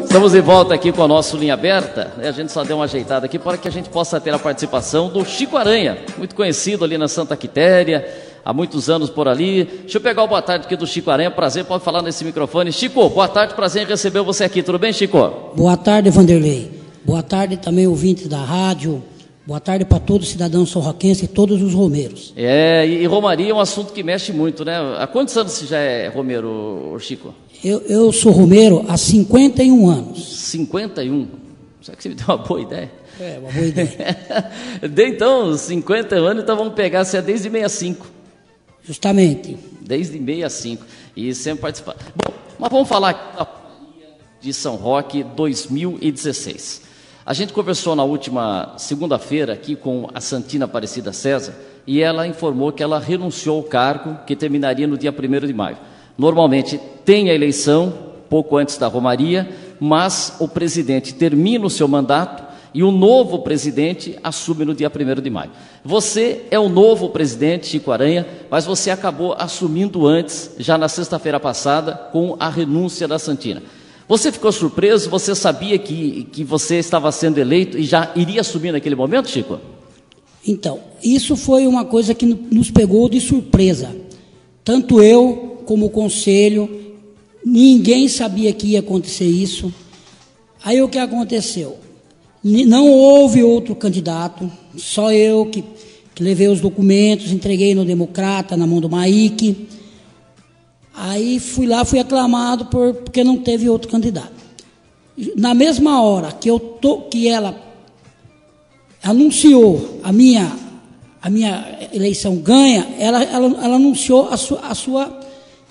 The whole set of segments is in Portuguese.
Estamos de volta aqui com o nosso Linha Aberta, né? A gente só deu uma ajeitada aqui para que a gente possa ter a participação do Chico Aranha, muito conhecido ali na Santa Quitéria, há muitos anos por ali. Deixa eu pegar o boa tarde aqui do Chico Aranha, prazer, pode falar nesse microfone. Chico, boa tarde, prazer em receber você aqui, tudo bem, Chico? Boa tarde, Vanderlei. Boa tarde também, ouvintes da rádio. Boa tarde para todos os cidadãos sorroquenses e todos os romeiros. E romaria é um assunto que mexe muito, né? Há quantos anos você já é romeiro, Chico? Eu sou romeiro há 51 anos. 51? Será que você me deu uma boa ideia? É, uma boa ideia. Então, 50 anos, então vamos pegar, você é desde 65. Justamente. Desde 65. E sempre participar. Bom, mas vamos falar aqui da romaria de São Roque 2016. A gente conversou na última segunda-feira aqui com a Santina Aparecida César e ela informou que ela renunciou ao cargo que terminaria no dia 1º de maio. Normalmente tem a eleição pouco antes da romaria, mas o presidente termina o seu mandato e o novo presidente assume no dia 1º de maio. Você é o novo presidente, Chico Aranha, mas você acabou assumindo antes, já na sexta-feira passada, com a renúncia da Santina. Você ficou surpreso? Você sabia que você estava sendo eleito e já iria assumir naquele momento, Chico? Então, isso foi uma coisa que nos pegou de surpresa. Tanto eu como o conselho, ninguém sabia que ia acontecer isso. Aí o que aconteceu? Não houve outro candidato, só eu que levei os documentos, entreguei no Democrata, na mão do Maíque. Aí fui aclamado porque não teve outro candidato. Na mesma hora que ela anunciou a minha eleição ganha, ela anunciou a sua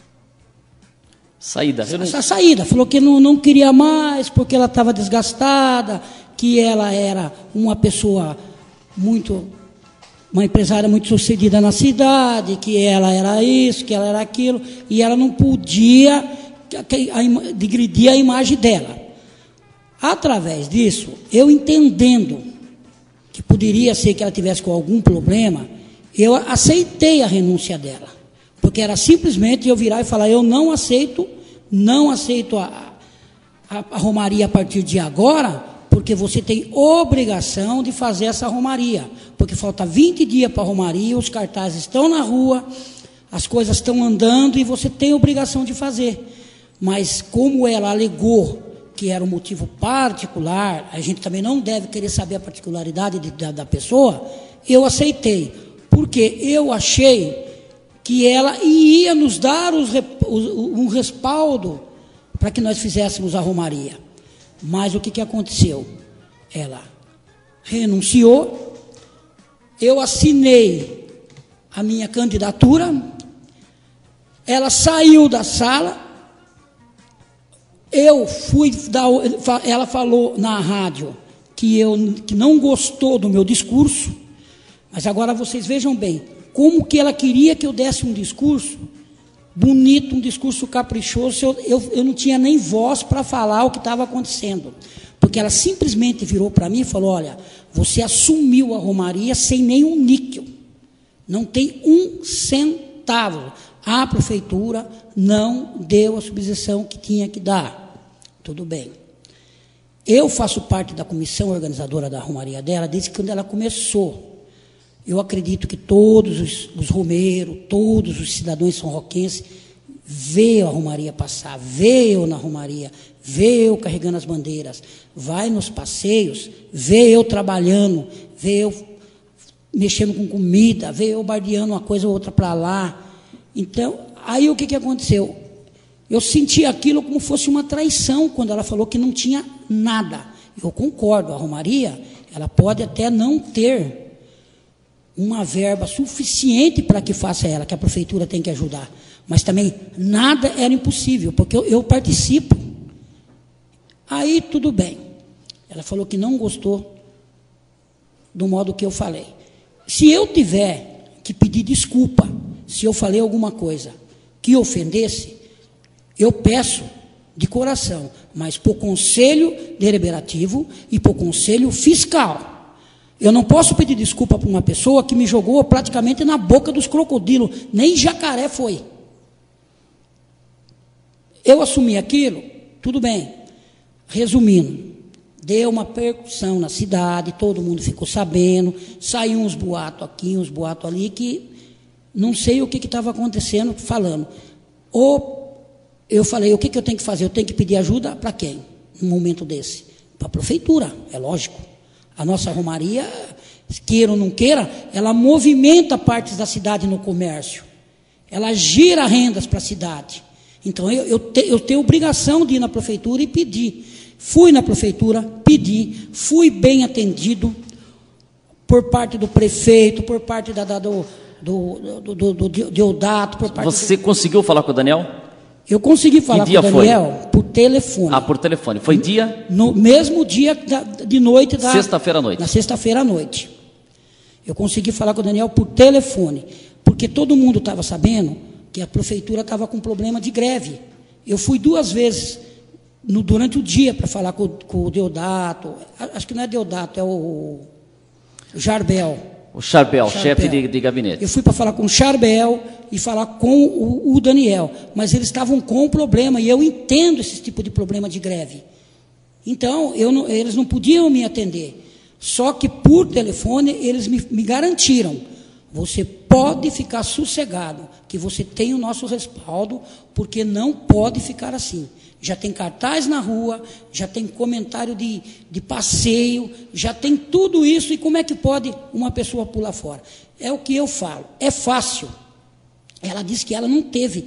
saída. Essa saída, falou que não queria mais, porque ela estava desgastada, que ela era uma empresária muito sucedida na cidade, que ela era isso, que ela era aquilo, e ela não podia digredir a imagem dela. Através disso, eu entendendo que poderia ser que ela tivesse com algum problema, eu aceitei a renúncia dela, porque era simplesmente eu virar e falar, eu não aceito a romaria a partir de agora, porque você tem obrigação de fazer essa romaria, porque falta 20 dias para a romaria, os cartazes estão na rua, as coisas estão andando e você tem obrigação de fazer. Mas como ela alegou que era um motivo particular, a gente também não deve querer saber a particularidade da pessoa, eu aceitei, porque eu achei que ela ia nos dar um respaldo para que nós fizéssemos a romaria. Mas o que aconteceu? Ela renunciou, eu assinei a minha candidatura, ela saiu da sala, ela falou na rádio que não gostou do meu discurso, mas agora vocês vejam bem, como que ela queria que eu desse um discurso bonito, um discurso caprichoso, eu não tinha nem voz para falar o que estava acontecendo, porque ela simplesmente virou para mim e falou, olha, você assumiu a romaria sem nenhum níquel, não tem um centavo, a prefeitura não deu a subvenção que tinha que dar. Tudo bem, eu faço parte da comissão organizadora da romaria dela desde quando ela começou. Eu acredito que todos os romeiros, todos os cidadãos são-roquenses vê a romaria passar, vê eu na romaria, vê eu carregando as bandeiras, vai nos passeios, vê eu trabalhando, vê eu mexendo com comida, vê eu bardeando uma coisa ou outra para lá. Então, aí o que aconteceu? Eu senti aquilo como fosse uma traição quando ela falou que não tinha nada. Eu concordo, a romaria, ela pode até não ter uma verba suficiente para que faça ela, que a prefeitura tem que ajudar. Mas também nada era impossível, porque eu participo. Aí tudo bem. Ela falou que não gostou do modo que eu falei. Se eu tiver que pedir desculpa, se eu falei alguma coisa que ofendesse, eu peço de coração, mas para o Conselho Deliberativo e para o Conselho Fiscal. Eu não posso pedir desculpa para uma pessoa que me jogou praticamente na boca dos crocodilos, nem jacaré foi. Eu assumi aquilo, tudo bem. Resumindo, deu uma percussão na cidade, todo mundo ficou sabendo, saiu uns boatos aqui, uns boatos ali, que não sei o que estava acontecendo, falando. Eu falei, o que eu tenho que fazer? Eu tenho que pedir ajuda para quem? Num momento desse? Para a prefeitura, é lógico. A nossa romaria, queira ou não queira, ela movimenta partes da cidade no comércio. Ela gira rendas para a cidade. Então, eu tenho obrigação de ir na prefeitura e pedir. Fui na prefeitura, pedi, fui bem atendido por parte do prefeito, por parte do Deodato, por parte Você conseguiu falar com o Daniel? Eu consegui falar com o Daniel foi? Por telefone. Ah, por telefone. Foi dia? No mesmo dia de noite. Sexta-feira à noite. Na sexta-feira à noite. Eu consegui falar com o Daniel por telefone, porque todo mundo estava sabendo que a prefeitura estava com problema de greve. Eu fui 2 vezes durante o dia para falar com o Deodato. Acho que não é Deodato, é o Jarbel. O Charbel, chefe de gabinete. Eu fui para falar com o Charbel e falar com o Daniel, mas eles estavam com problema, e eu entendo esse tipo de problema de greve. Então, eles não podiam me atender. Só que, por telefone, eles me garantiram: você pode ficar sossegado, que você tem o nosso respaldo, porque não pode ficar assim. Já tem cartaz na rua, já tem comentário de passeio, já tem tudo isso, e como é que pode uma pessoa pular fora? É o que eu falo, é fácil. Ela disse que ela não teve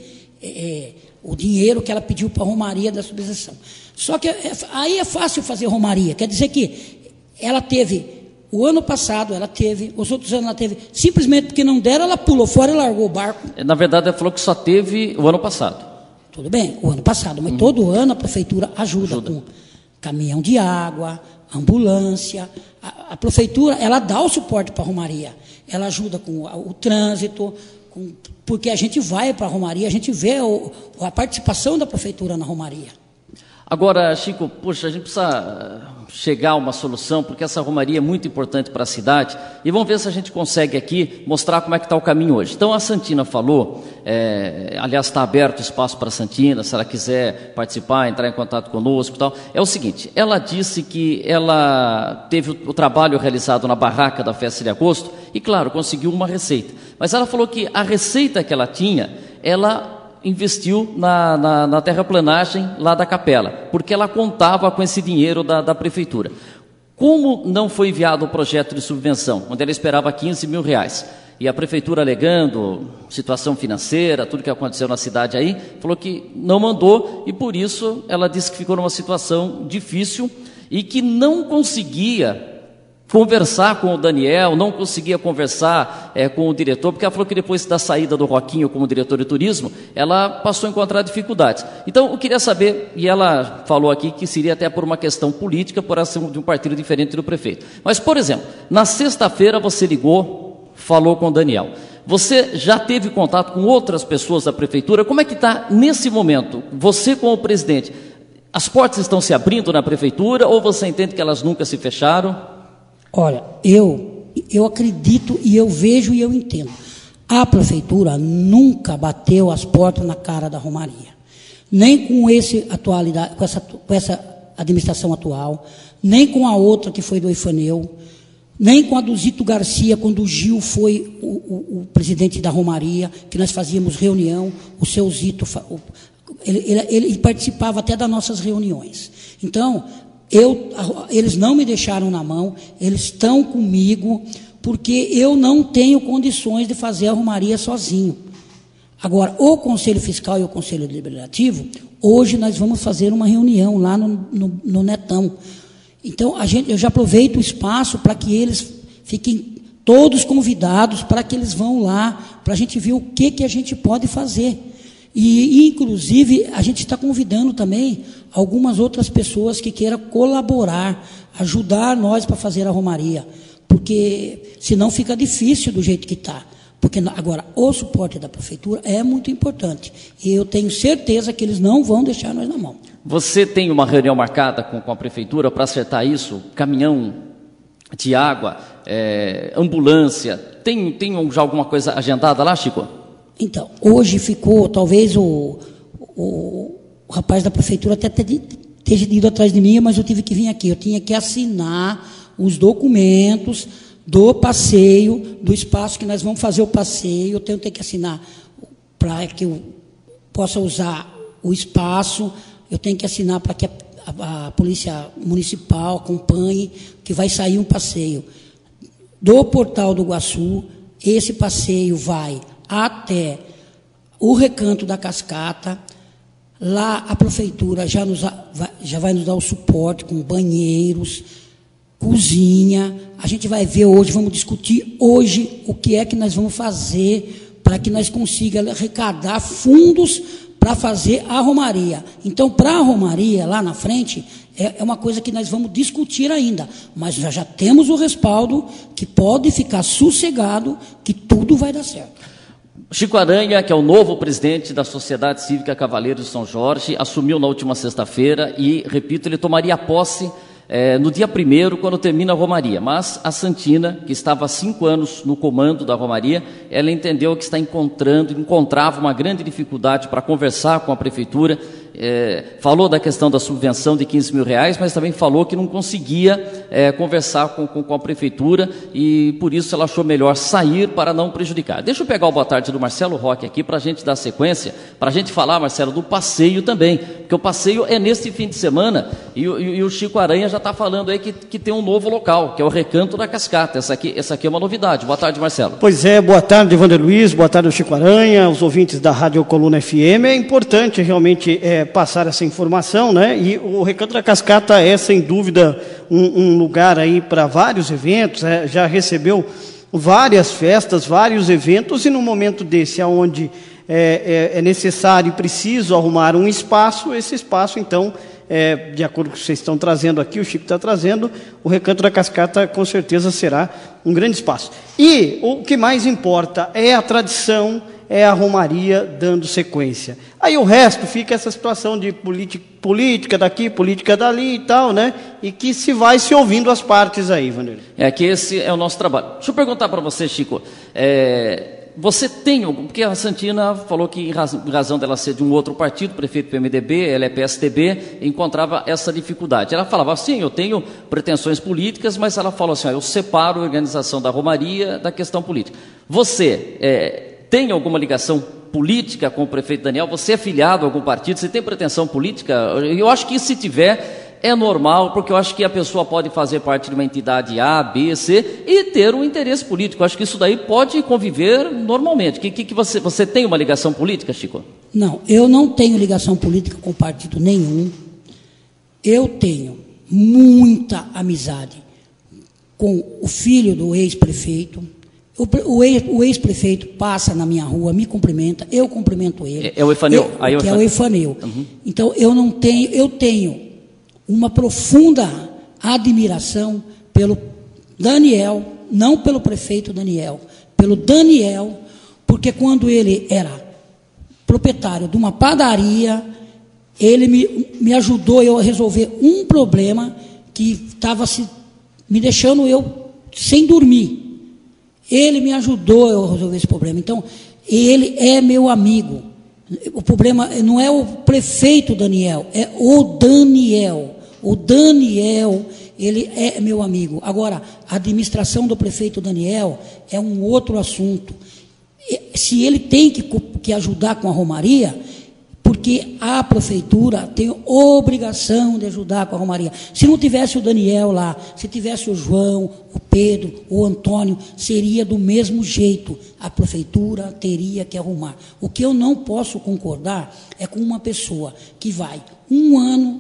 o dinheiro que ela pediu para a romaria da subvenção. Só que aí é fácil fazer romaria, quer dizer que ela teve, o ano passado ela teve, os outros anos ela teve, simplesmente porque não deram, ela pulou fora e largou o barco. Na verdade, ela falou que só teve o ano passado. Tudo bem, o ano passado, mas todo ano a prefeitura ajuda com caminhão de água, ambulância. A prefeitura, ela dá o suporte para a romaria, ela ajuda com o trânsito, porque a gente vai para a romaria, a gente vê a participação da prefeitura na romaria. Agora, Chico, poxa, a gente precisa chegar a uma solução, porque essa romaria é muito importante para a cidade, e vamos ver se a gente consegue aqui mostrar como é que está o caminho hoje. Então, a Santina falou, aliás, está aberto o espaço para a Santina, se ela quiser participar, entrar em contato conosco e tal. É o seguinte, ela disse que ela teve o trabalho realizado na barraca da festa de agosto, e claro, conseguiu uma receita. Mas ela falou que a receita que ela tinha, ela investiu na terraplanagem lá da capela, porque ela contava com esse dinheiro da prefeitura. Como não foi enviado o projeto de subvenção, onde ela esperava 15 mil reais, e a prefeitura, alegando situação financeira, tudo que aconteceu na cidade aí, falou que não mandou, e por isso ela disse que ficou numa situação difícil e que não conseguia conversar com o Daniel, não conseguia conversar com o diretor, porque ela falou que depois da saída do Roquinho como diretor de turismo, ela passou a encontrar dificuldades. Então, eu queria saber, e ela falou aqui que seria até por uma questão política, por ser de um partido diferente do prefeito. Mas, por exemplo, na sexta-feira você ligou, falou com o Daniel. Você já teve contato com outras pessoas da prefeitura? Como é que está nesse momento? Você como presidente, as portas estão se abrindo na prefeitura ou você entende que elas nunca se fecharam? Olha, eu acredito e eu vejo e eu entendo. A prefeitura nunca bateu as portas na cara da romaria. Nem com essa administração atual, nem com a outra que foi do Ifaneu, nem com a do Zito Garcia, quando o Gil foi o presidente da romaria, que nós fazíamos reunião, o seu Zito, ele participava até das nossas reuniões. Então, eles não me deixaram na mão, eles estão comigo, porque eu não tenho condições de fazer a romaria sozinho. Agora, o Conselho Fiscal e o Conselho Deliberativo, hoje nós vamos fazer uma reunião lá no Netão. Então, eu já aproveito o espaço para que eles fiquem todos convidados, para que eles vão lá, para a gente ver o que a gente pode fazer. E, inclusive, a gente está convidando também algumas outras pessoas que queiram colaborar, ajudar nós para fazer a romaria, porque senão fica difícil do jeito que está. Porque agora o suporte da prefeitura é muito importante, e eu tenho certeza que eles não vão deixar nós na mão. Você tem uma reunião marcada com a prefeitura para acertar isso? Caminhão de água, ambulância, tem já alguma coisa agendada lá, Chico? Então, hoje ficou, talvez o rapaz da prefeitura até ter ido atrás de mim, mas eu tive que vir aqui. Eu tinha que assinar os documentos do passeio, do espaço que nós vamos fazer o passeio. Eu tenho que assinar para que eu possa usar o espaço. Eu tenho que assinar para que a Polícia Municipal acompanhe que vai sair um passeio do Portal do Iguaçu. Esse passeio vai até o Recanto da Cascata. Lá a prefeitura já vai nos dar o suporte com banheiros, cozinha. A gente vai ver hoje, vamos discutir hoje o que é que nós vamos fazer para que nós consigamos arrecadar fundos para fazer a romaria. Então, para a romaria, lá na frente, é uma coisa que nós vamos discutir ainda, mas nós já temos o respaldo que pode ficar sossegado que tudo vai dar certo. Chico Aranha, que é o novo presidente da Sociedade Cívica Cavaleiros de São Jorge, assumiu na última sexta-feira e, repito, ele tomaria posse no dia 1º, quando termina a romaria. Mas a Santina, que estava há 5 anos no comando da romaria, ela entendeu que encontrava uma grande dificuldade para conversar com a prefeitura. Falou da questão da subvenção de R$15 mil, mas também falou que não conseguia conversar com a prefeitura e por isso ela achou melhor sair para não prejudicar. Deixa eu pegar o boa tarde do Marcelo Roque aqui para a gente dar sequência, para a gente falar, Marcelo, do passeio também, porque o passeio é neste fim de semana e o Chico Aranha já está falando aí que tem um novo local, que é o Recanto da Cascata. Essa aqui é uma novidade. Boa tarde, Marcelo. Pois é, boa tarde, Wander Luiz, boa tarde, Chico Aranha, os ouvintes da Rádio Coluna FM. É importante realmente passar essa informação, né? E o Recanto da Cascata é, sem dúvida, um lugar aí para vários eventos, já recebeu várias festas, vários eventos, e no momento desse, onde é necessário e preciso arrumar um espaço, esse espaço, então, de acordo com o que vocês estão trazendo aqui, o Chico está trazendo, o Recanto da Cascata com certeza será um grande espaço. E o que mais importa é a tradição, é a romaria dando sequência. Aí o resto fica essa situação de política daqui, política dali e tal, né? E que se vai se ouvindo as partes aí, Vanderlei. Que esse é o nosso trabalho. Deixa eu perguntar para você, Chico. Você tem algum... Porque a Santina falou que, em razão dela ser de um outro partido, prefeito do PMDB, ela é PSDB, encontrava essa dificuldade. Ela falava assim, eu tenho pretensões políticas, mas ela falou assim, eu separo a organização da romaria da questão política. Você tem alguma ligação política com o prefeito Daniel? Você é filiado a algum partido? Você tem pretensão política? Eu acho que se tiver, é normal, porque eu acho que a pessoa pode fazer parte de uma entidade A, B, C e ter um interesse político. Eu acho que isso daí pode conviver normalmente. Você tem uma ligação política, Chico? Não, eu não tenho ligação política com partido nenhum. Eu tenho muita amizade com o filho do ex-prefeito. O ex-prefeito passa na minha rua, me cumprimenta, eu cumprimento ele. É o Efaneu? É o Efaneu. Uhum. Então, eu tenho uma profunda admiração pelo Daniel, não pelo prefeito Daniel, pelo Daniel, porque quando ele era proprietário de uma padaria, ele me ajudou a resolver um problema que estava me deixando eu sem dormir. Ele me ajudou a resolver esse problema. Então, ele é meu amigo. O problema não é o prefeito Daniel, é o Daniel. O Daniel, ele é meu amigo. Agora, a administração do prefeito Daniel é um outro assunto. Se ele tem que ajudar com a romaria, porque a prefeitura tem obrigação de ajudar com a romaria. Se não tivesse o Daniel lá, se tivesse o João, o Pedro, o Antônio, seria do mesmo jeito. A prefeitura teria que arrumar. O que eu não posso concordar é com uma pessoa que vai 1 ano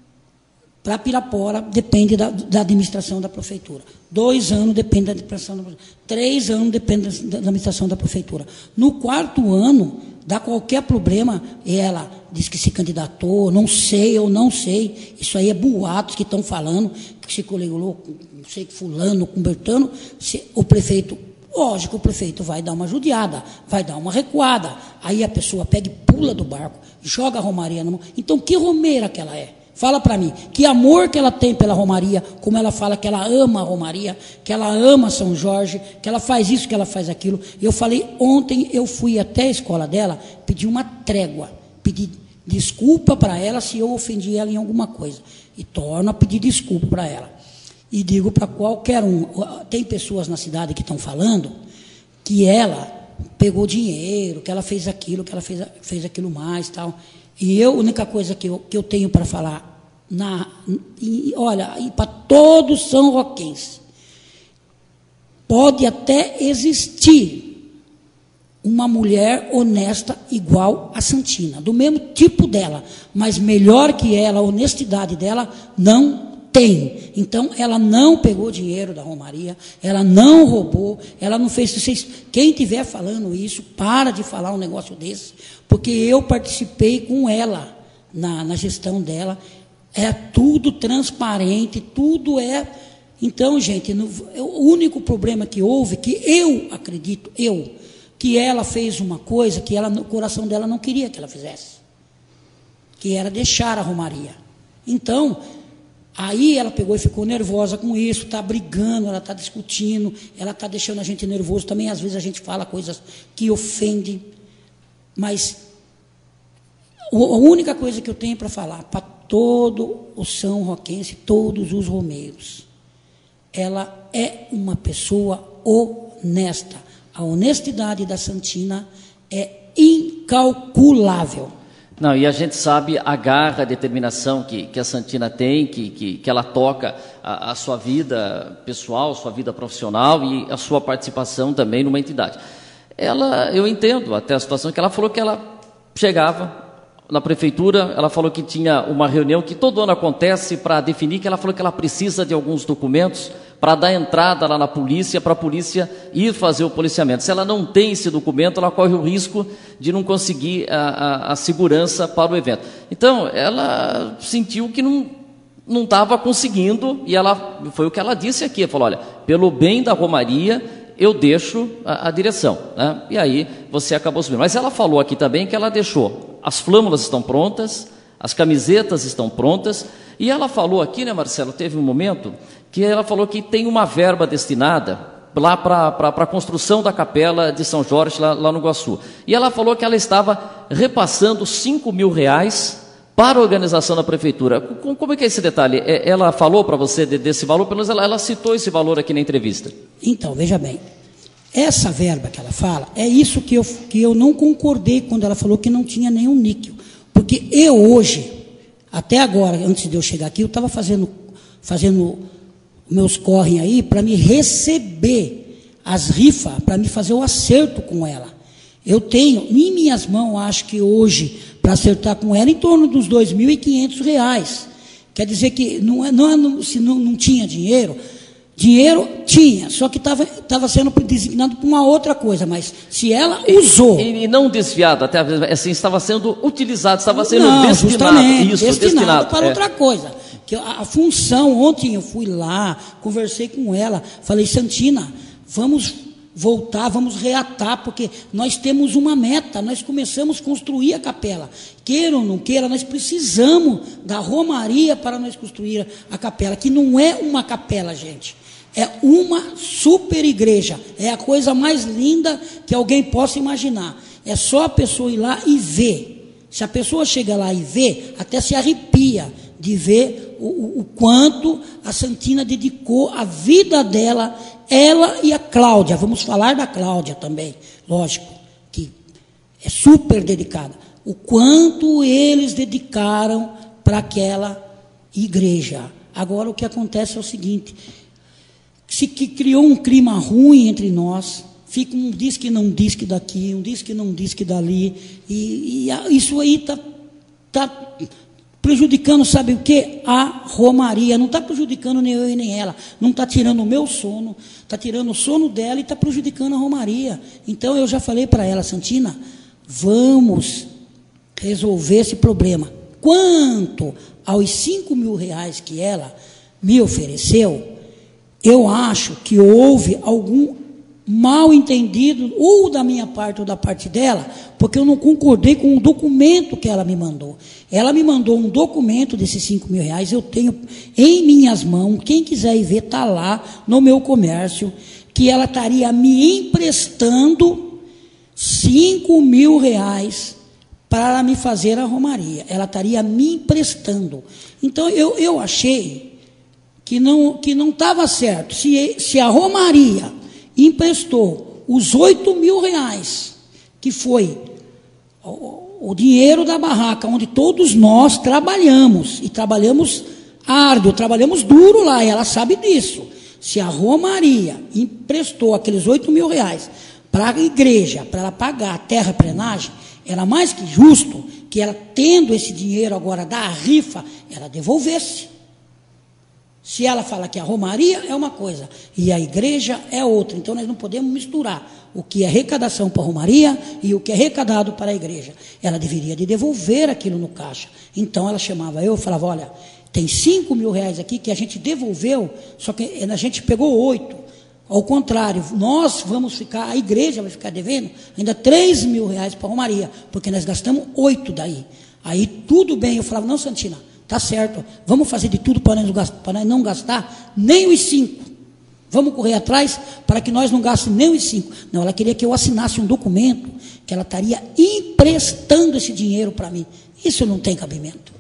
para Pirapora, depende da administração da prefeitura. 2 anos depende da administração da prefeitura. 3 anos depende da administração da prefeitura. No 4º ano, dá qualquer problema, ela diz que se candidatou, não sei, eu não sei, isso aí é boatos que estão falando, que se coligou com, não sei, fulano, com Bertano, o prefeito, lógico, o prefeito vai dar uma judiada, vai dar uma recuada, aí a pessoa pega e pula do barco, joga a romaria na mão. Então, que romeira que ela é? Fala para mim, que amor que ela tem pela romaria, como ela fala que ela ama a romaria, que ela ama São Jorge, que ela faz isso, que ela faz aquilo. Eu falei, ontem eu fui até a escola dela, pedi uma trégua, pedi desculpa para ela se eu ofendi ela em alguma coisa. E torno a pedir desculpa para ela. E digo para qualquer um, tem pessoas na cidade que estão falando que ela pegou dinheiro, que ela fez aquilo, que ela fez aquilo mais, tal. E a única coisa que eu tenho para falar, olha, e para todos são roquenses, pode até existir uma mulher honesta igual a Santina, do mesmo tipo dela, mas melhor que ela, a honestidade dela não tem. Então, ela não pegou dinheiro da Romaria, ela não roubou, ela não fez... Quem estiver falando isso, para de falar um negócio desse, porque eu participei com ela na gestão dela, é tudo transparente, tudo é... Então, gente, o único problema que houve, que eu acredito, que ela fez uma coisa que no coração dela não queria que ela fizesse, que era deixar a Romaria. Então... Aí ela pegou e ficou nervosa com isso, está brigando, ela está discutindo, ela está deixando a gente nervoso também. Às vezes a gente fala coisas que ofendem, mas a única coisa que eu tenho para falar para todo o São Roquense, todos os romeiros, ela é uma pessoa honesta. A honestidade da Santina é incalculável. Não, e a gente sabe a garra, a determinação que a Santina tem, que ela toca a sua vida pessoal, sua vida profissional e a sua participação também numa entidade. Eu entendo até a situação que ela falou que ela chegava na prefeitura, ela falou que tinha uma reunião que todo ano acontece para definir, que ela falou que ela precisa de alguns documentos para dar entrada lá na polícia, para a polícia ir fazer o policiamento. Se ela não tem esse documento, ela corre o risco de não conseguir a segurança para o evento. Então, ela sentiu que não estava conseguindo, e foi o que ela disse aqui, ela falou, olha, pelo bem da Romaria, eu deixo a direção, né? E aí você acabou subindo. Mas ela falou aqui também que ela deixou, as flâmulas estão prontas, as camisetas estão prontas, e ela falou aqui, né, Marcelo, teve um momento que ela falou que tem uma verba destinada lá para a construção da capela de São Jorge, lá no Iguaçu. E ela falou que ela estava repassando R$5.000 para a organização da prefeitura. Como é que é esse detalhe? Ela falou para você desse valor, pelo menos ela citou esse valor aqui na entrevista. Então, veja bem, essa verba que ela fala, é isso que eu não concordei quando ela falou que não tinha nenhum níquel. Porque eu hoje, até agora, antes de eu chegar aqui, eu estava fazendo meus correm aí para me receber as rifas, para me fazer o acerto com ela. Eu tenho em minhas mãos, acho que hoje, para acertar com ela, em torno dos R$2.500. Quer dizer que se não tinha dinheiro tinha, só que estava sendo designado para uma outra coisa, mas se ela usou... E não desviado, até assim, estava sendo utilizado, estava sendo destinado para outra coisa. Que a função, ontem eu fui lá, conversei com ela, falei, Santina, vamos voltar, vamos reatar, porque nós temos uma meta, nós começamos a construir a capela. Queira ou não queira, nós precisamos da Romaria para nós construir a capela, que não é uma capela, gente. É uma super igreja, é a coisa mais linda que alguém possa imaginar. É só a pessoa ir lá e ver. Se a pessoa chega lá e vê, até se arrepia de ver o quanto a Santina dedicou a vida dela, ela e a Cláudia. Vamos falar da Cláudia também, lógico, que é super dedicada. O quanto eles dedicaram para aquela igreja. Agora o que acontece é o seguinte... que criou um clima ruim entre nós, fica um diz que não diz que daqui, um diz que não diz que dali, e isso aí está prejudicando, sabe o quê? A Romaria, não está prejudicando nem eu e nem ela, não está tirando o meu sono, está tirando o sono dela e está prejudicando a Romaria. Então eu já falei para ela, Santina, vamos resolver esse problema. Quanto aos R$5.000 que ela me ofereceu, eu acho que houve algum mal entendido, ou da minha parte ou da parte dela, porque eu não concordei com o documento que ela me mandou. Ela me mandou um documento desses R$5.000, eu tenho em minhas mãos, quem quiser ir ver, está lá no meu comércio, que ela estaria me emprestando R$5.000 para me fazer a romaria. Ela estaria me emprestando. Então, eu achei que não estava certo. Se a romaria emprestou os 8 mil reais, que foi o dinheiro da barraca, onde todos nós trabalhamos, e trabalhamos árduo, trabalhamos duro lá, e ela sabe disso. Se a romaria emprestou aqueles 8 mil reais para a igreja, para ela pagar a terraplenagem, era mais que justo que ela, tendo esse dinheiro agora da rifa, ela devolvesse. Se ela fala que a romaria é uma coisa e a igreja é outra, então nós não podemos misturar o que é arrecadação para a romaria e o que é arrecadado para a igreja. Ela deveria de devolver aquilo no caixa. Então ela chamava eu e falava, olha, tem 5 mil reais aqui que a gente devolveu, só que a gente pegou 8. Ao contrário, nós vamos ficar, a igreja vai ficar devendo ainda 3 mil reais para a romaria, porque nós gastamos 8 daí. Aí tudo bem, eu falava, não, Santina, tá certo, vamos fazer de tudo para nós não gastar nem os 5. Vamos correr atrás para que nós não gastemos nem os 5. Não, ela queria que eu assinasse um documento que ela estaria emprestando esse dinheiro para mim. Isso não tem cabimento.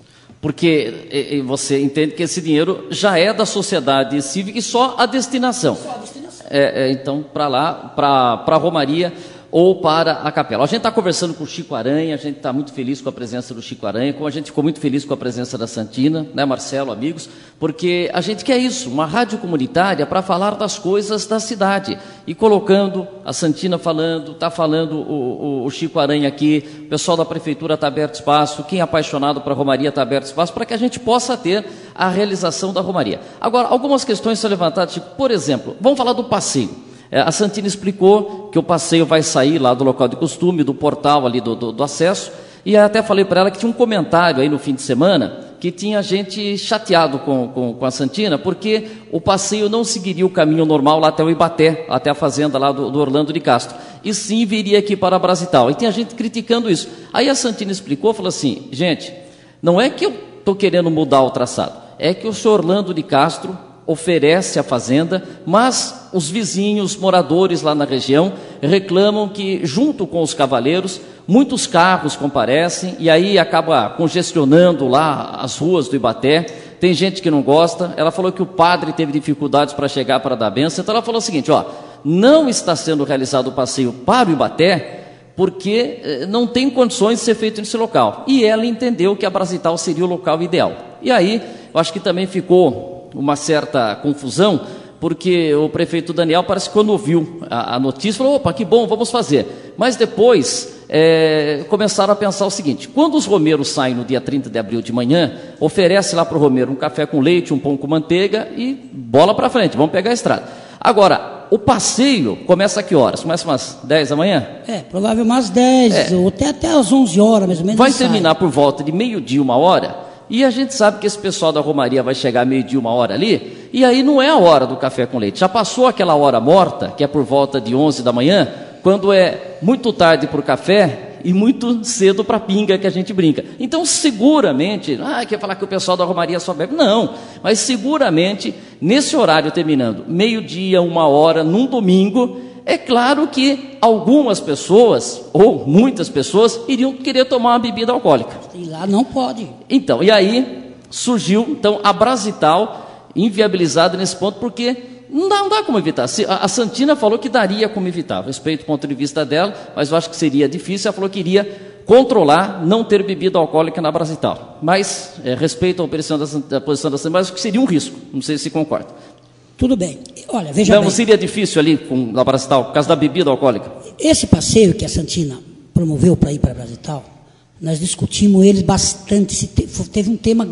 Porque você entende que esse dinheiro já é da sociedade cívica e só a destinação. Só a destinação. Então, para lá, para a romaria ou para a capela. A gente está conversando com o Chico Aranha, a gente está muito feliz com a presença do Chico Aranha, como a gente ficou muito feliz com a presença da Santina, né, Marcelo, amigos, porque a gente quer isso, uma rádio comunitária para falar das coisas da cidade, e colocando a Santina falando, está falando o Chico Aranha aqui, o pessoal da prefeitura está aberto espaço, quem é apaixonado para a romaria está aberto espaço, para que a gente possa ter a realização da romaria. Agora, algumas questões são levantadas, Chico, por exemplo, vamos falar do passeio. A Santina explicou que o passeio vai sair lá do local de costume, do portal ali do acesso, e até falei para ela que tinha um comentário aí no fim de semana, que tinha gente chateado com a Santina, porque o passeio não seguiria o caminho normal lá até o Ibaté, até a fazenda lá do Orlando de Castro, e sim viria aqui para Brasital, e tinha gente criticando isso. Aí a Santina explicou, falou assim, gente, não é que eu estou querendo mudar o traçado, é que o senhor Orlando de Castro oferece a fazenda, mas os vizinhos, moradores lá na região, reclamam que, junto com os cavaleiros, muitos carros comparecem e aí acaba congestionando lá as ruas do Ibaté. Tem gente que não gosta. Ela falou que o padre teve dificuldades para chegar para dar benção. Então ela falou o seguinte, não está sendo realizado o passeio para o Ibaté porque não tem condições de ser feito nesse local. E ela entendeu que a Brasital seria o local ideal. E aí, eu acho que também ficou uma certa confusão, porque o prefeito Daniel parece que quando ouviu a notícia, falou, opa, que bom, vamos fazer. Mas depois começaram a pensar o seguinte, quando os romeiros saem no dia 30 de abril de manhã, oferece lá para o romeiro um café com leite, um pão com manteiga e bola para frente, vamos pegar a estrada. Agora, o passeio começa a que horas? Começa umas 10 da manhã? Provavelmente umas 10, ou até às 11 horas, mais ou menos. Vai terminar por volta de meio-dia, 1h, e a gente sabe que esse pessoal da romaria vai chegar meio-dia, 1h ali, e aí não é a hora do café com leite. Já passou aquela hora morta, que é por volta de 11 da manhã, quando é muito tarde para o café e muito cedo para a pinga, que a gente brinca. Então, seguramente, quer falar que o pessoal da romaria só bebe? Não, mas seguramente, nesse horário terminando, meio-dia, 1h, num domingo, é claro que algumas pessoas, ou muitas pessoas, iriam querer tomar uma bebida alcoólica. E lá não pode. Então, e aí surgiu a Brasital inviabilizada nesse ponto, porque não dá como evitar. A Santina falou que daria como evitar, respeito do ponto de vista dela, mas eu acho que seria difícil. Ela falou que iria controlar não ter bebida alcoólica na Brasital. Mas, respeito à posição da Santina, mas acho que seria um risco, não sei se concorda. Tudo bem. Olha, veja bem. Não seria difícil ali com a Brasital, por causa da bebida alcoólica? Esse passeio que a Santina promoveu para ir para a Brasital, nós discutimos ele bastante. Teve um tema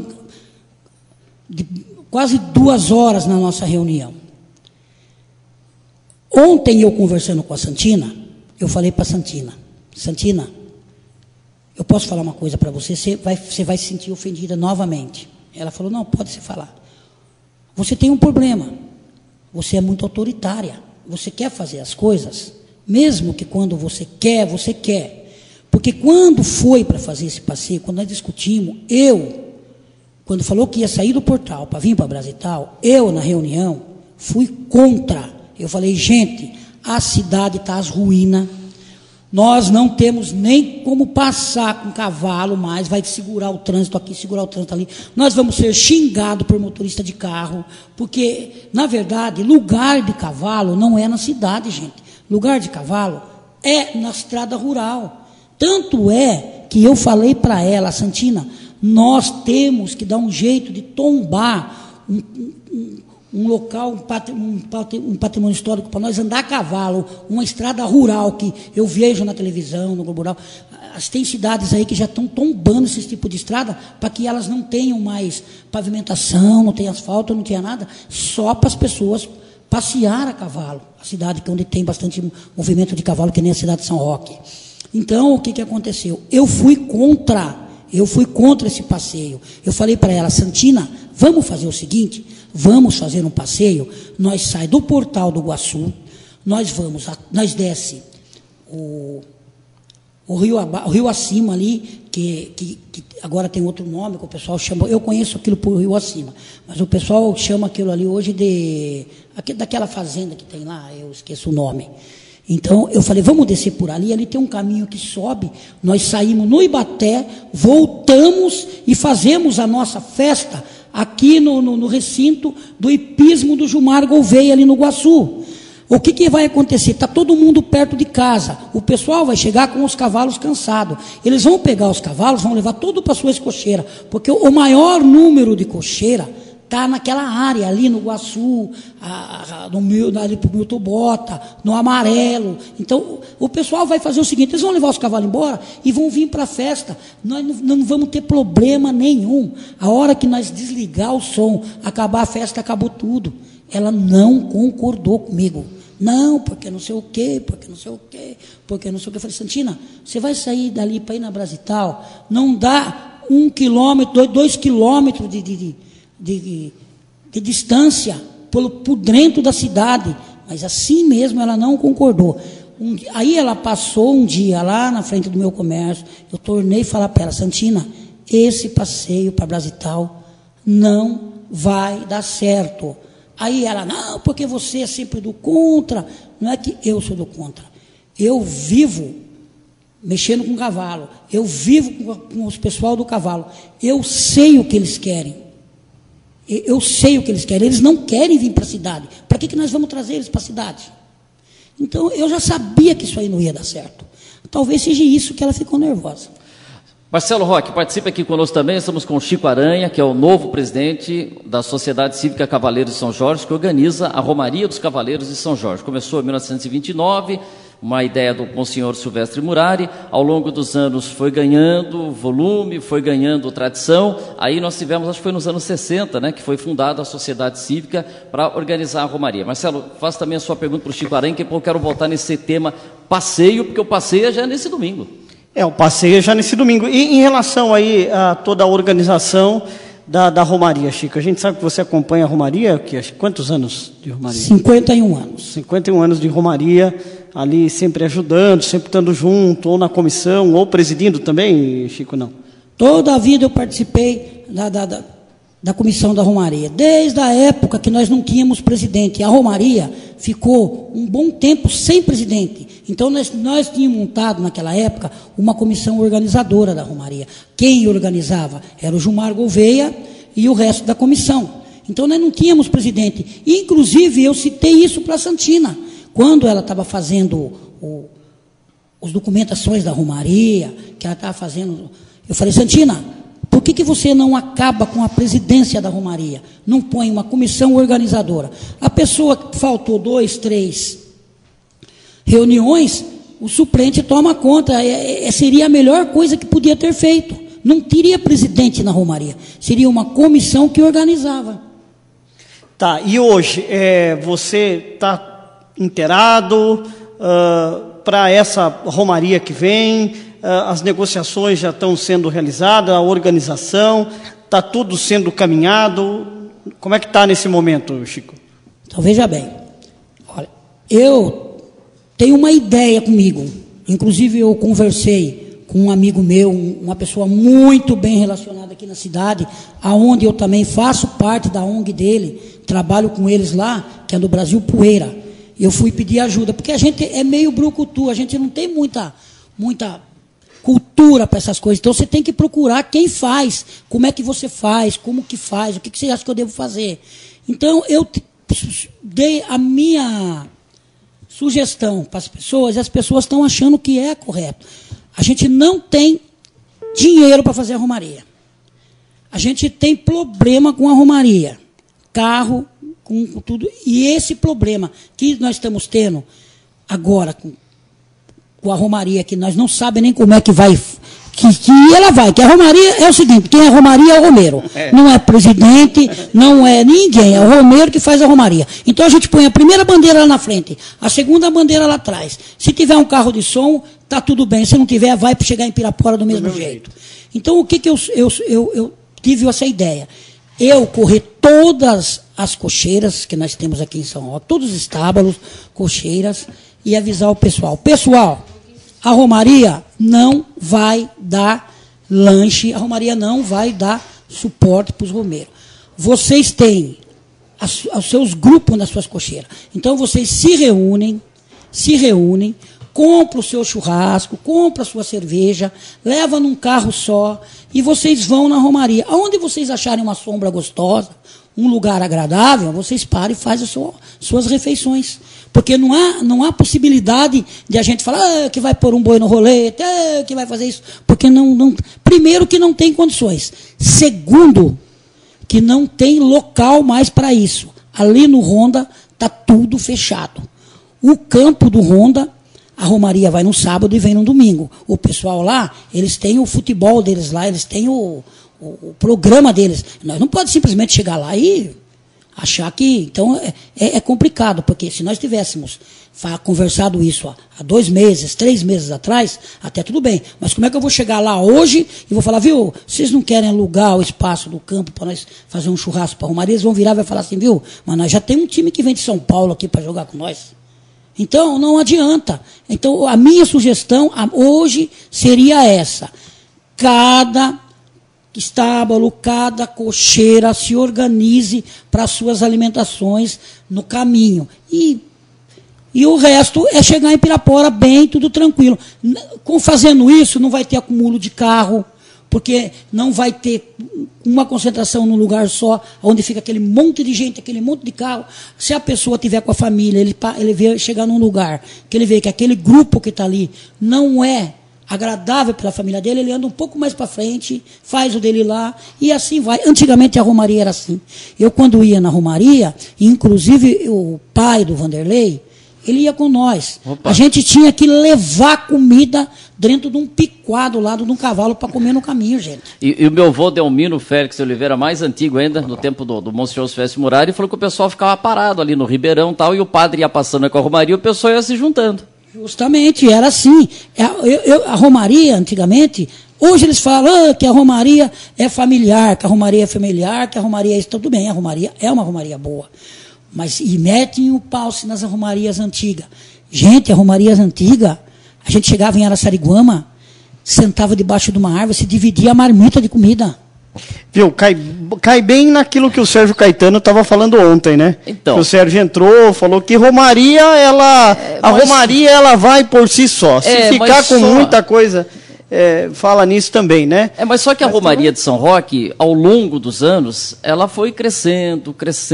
de quase 2 horas na nossa reunião. Ontem, eu conversando com a Santina, eu falei para a Santina, Santina, eu posso falar uma coisa para você, você vai se sentir ofendida novamente. Ela falou, não, pode se falar. Você tem um problema. Você é muito autoritária. Você quer fazer as coisas, mesmo que quando você quer, você quer. Porque quando foi para fazer esse passeio, quando nós discutimos, quando falou que ia sair do portal para vir para Brasital, eu, na reunião, fui contra. Eu falei, gente, a cidade está às ruínas, Nós não temos nem como passar com cavalo mais, vai segurar o trânsito aqui, segurar o trânsito ali. Nós vamos ser xingados por motorista de carro, porque, na verdade, lugar de cavalo não é na cidade, gente. Lugar de cavalo é na estrada rural. Tanto é que eu falei para ela, Santina, nós temos que dar um jeito de tombar um local, um patrimônio histórico para nós andar a cavalo, uma estrada rural que eu vejo na televisão, no Globo Rural. Tem cidades aí que já estão tombando esse tipo de estrada para que elas não tenham mais pavimentação, não tenham asfalto, não tenha nada, só para as pessoas passear a cavalo. A cidade onde tem bastante movimento de cavalo, que nem a cidade de São Roque. Então, o que aconteceu? Eu fui contra esse passeio. Eu falei para ela, Santina, vamos fazer o seguinte, vamos fazer um passeio, nós saímos do Portal do Iguaçu, nós desce o rio acima ali, que agora tem outro nome, que o pessoal chama, eu conheço aquilo por rio acima, mas o pessoal chama aquilo ali hoje daquela fazenda que tem lá, eu esqueço o nome. Então, eu falei, vamos descer por ali, ali tem um caminho que sobe, nós saímos no Ibaté, voltamos e fazemos a nossa festa aqui no recinto do hipismo do Gilmar Gouveia, ali no Iguaçu. O que vai acontecer? Está todo mundo perto de casa, o pessoal vai chegar com os cavalos cansados, eles vão pegar os cavalos, vão levar tudo para suas cocheiras, porque o maior número de cocheira está naquela área ali no Iguaçu, ali para o Milton Bota, no Amarelo. Então, o pessoal vai fazer o seguinte, eles vão levar os cavalos embora e vão vir para a festa. Nós não vamos ter problema nenhum. A hora que nós desligar o som, acabar a festa, acabou tudo. Ela não concordou comigo. Não, porque não sei o quê, porque não sei o quê, porque não sei o quê. Eu falei, Santina, você vai sair dali para ir na Brasital, não dá 1 quilômetro, 2 quilômetros de distância por dentro da cidade, mas assim mesmo ela não concordou. Aí ela passou um dia lá na frente do meu comércio, eu tornei falar para ela, Santina, esse passeio para Brasital não vai dar certo. Aí ela, não, porque você é sempre do contra. Não é que eu sou do contra, eu vivo mexendo com cavalo, eu vivo com os pessoal do cavalo, eu sei o que eles querem. Eu sei o que eles querem, eles não querem vir para a cidade. Para que nós vamos trazer eles para a cidade? Então, eu já sabia que isso aí não ia dar certo. Talvez seja isso que ela ficou nervosa. Marcelo Roque, participa aqui conosco também, estamos com o Chico Aranha, que é o novo presidente da Sociedade Cívica Cavaleiros de São Jorge, que organiza a Romaria dos Cavaleiros de São Jorge. Começou em 1929, uma ideia do Monsenhor Silvestre Murari, ao longo dos anos foi ganhando volume, foi ganhando tradição, aí nós tivemos, acho que foi nos anos 60, né, que foi fundada a Sociedade Cívica para organizar a Romaria. Marcelo, faço também a sua pergunta para o Chico Aranha, que eu quero voltar nesse tema passeio, porque o passeio já é nesse domingo. O passeio já nesse domingo. E em relação aí a toda a organização da Romaria, Chico, a gente sabe que você acompanha a Romaria, quantos anos de Romaria? 51 anos. 51 anos de Romaria, ali sempre ajudando, sempre estando junto, ou na comissão, ou presidindo também, Chico, não? Toda a vida eu participei da comissão da Romaria, desde a época que nós não tínhamos presidente. A Romaria ficou um bom tempo sem presidente. Então, nós tínhamos montado, naquela época, uma comissão organizadora da Romaria. Quem organizava era o Gilmar Gouveia e o resto da comissão. Então, nós não tínhamos presidente. Inclusive, eu citei isso para a Santina, quando ela estava fazendo as documentações da Romaria, que ela estava fazendo. Eu falei, Santina, por que você não acaba com a presidência da Romaria? Não põe uma comissão organizadora. A pessoa que faltou 2, 3 reuniões, o suplente toma conta. Seria a melhor coisa que podia ter feito. Não teria presidente na Romaria. Seria uma comissão que organizava. Tá, e hoje, você está inteirado para essa Romaria que vem? As negociações já estão sendo realizadas, a organização, está tudo sendo caminhado. Como é que está nesse momento, Chico? Então, veja bem. Olha, eu tenho uma ideia comigo. Inclusive, eu conversei com um amigo meu, uma pessoa muito bem relacionada aqui na cidade, aonde eu também faço parte da ONG dele, trabalho com eles lá, que é do Brasil Poeira. eu fui pedir ajuda, porque a gente é meio brucutu, a gente não tem muita cultura para essas coisas. Então você tem que procurar quem faz, como é que você faz, como que faz, o que você acha que eu devo fazer. Então eu dei a minha sugestão para as pessoas, e as pessoas estão achando que é correto. A gente não tem dinheiro para fazer a romaria. A gente tem problema com a romaria. Carro, com tudo. E esse problema que nós estamos tendo agora com a romaria, que nós não sabemos nem como é que vai, que ela vai, que a romaria é o seguinte, quem é romaria é o romeiro. Não é presidente, não é ninguém, é o romeiro que faz a romaria. Então a gente põe a primeira bandeira lá na frente, a segunda bandeira lá atrás. Se tiver um carro de som, está tudo bem. Se não tiver, vai chegar em Pirapora do mesmo jeito. Então o que eu tive essa ideia? Eu correr todas as cocheiras que nós temos aqui em São Roque, todos os estábulos, cocheiras, e avisar o pessoal. Pessoal, a romaria não vai dar lanche, a romaria não vai dar suporte para os romeiros. Vocês têm os seus grupos nas suas cocheiras. Então vocês se reúnem, compra o seu churrasco, compra a sua cerveja, leva num carro só e vocês vão na romaria. Aonde vocês acharem uma sombra gostosa, um lugar agradável, vocês param e fazem as suas refeições. Porque não há possibilidade de a gente falar que vai pôr um boi no rolete, que vai fazer isso. Porque primeiro que não tem condições. Segundo, que não tem local mais para isso. Ali no Ronda está tudo fechado. O campo do Ronda, a romaria vai no sábado e vem no domingo. O pessoal lá, eles têm o futebol deles lá, eles têm o programa deles. Nós não podemos simplesmente chegar lá e achar que... Então, é complicado, porque se nós tivéssemos conversado isso há 2 meses, 3 meses atrás, até tudo bem. Mas como é que eu vou chegar lá hoje e vou falar, viu, vocês não querem alugar o espaço do campo para nós fazer um churrasco para a romaria? Eles vão virar e vai falar assim, viu, mas nós já temos um time que vem de São Paulo aqui para jogar com nós. Então, não adianta. Então, a minha sugestão hoje seria essa. Cada estábulo, cada cocheira se organize para as suas alimentações no caminho. E o resto é chegar em Pirapora bem, tudo tranquilo. Fazendo isso, não vai ter acúmulo de carro, porque não vai ter uma concentração num lugar só, onde fica aquele monte de gente, aquele monte de carro. Se a pessoa estiver com a família, ele vê chegar num lugar, que ele vê que aquele grupo que está ali não é agradável para a família dele, ele anda um pouco mais para frente, faz o dele lá, e assim vai. Antigamente a romaria era assim. Eu, quando ia na romaria, inclusive o pai do Vanderlei, ele ia com nós. Opa. A gente tinha que levar comida dentro de um picuá do lado de um cavalo para comer no caminho, gente. E o meu avô Delmino Félix de Oliveira, mais antigo ainda, no tempo do Monsenhor Silvestre Murari, falou que o pessoal ficava parado ali no Ribeirão e tal, e o padre ia passando com a romaria e o pessoal ia se juntando. Justamente, era assim. A romaria, antigamente, hoje eles falam que a romaria é familiar, que a romaria é isso, tudo bem, a romaria é uma romaria boa. Mas, e metem o pau-se nas romarias antigas. Gente, a romarias antigas, a gente chegava em Araçariguama, sentava debaixo de uma árvore, se dividia a marmita de comida. Viu, cai bem naquilo que o Sérgio Caetano estava falando ontem, né? Então. Que o Sérgio entrou, falou que romaria, romaria ela vai por si só. Se ficar com muita coisa, fala nisso também, né? Mas só que a romaria de São Roque, ao longo dos anos, ela foi crescendo,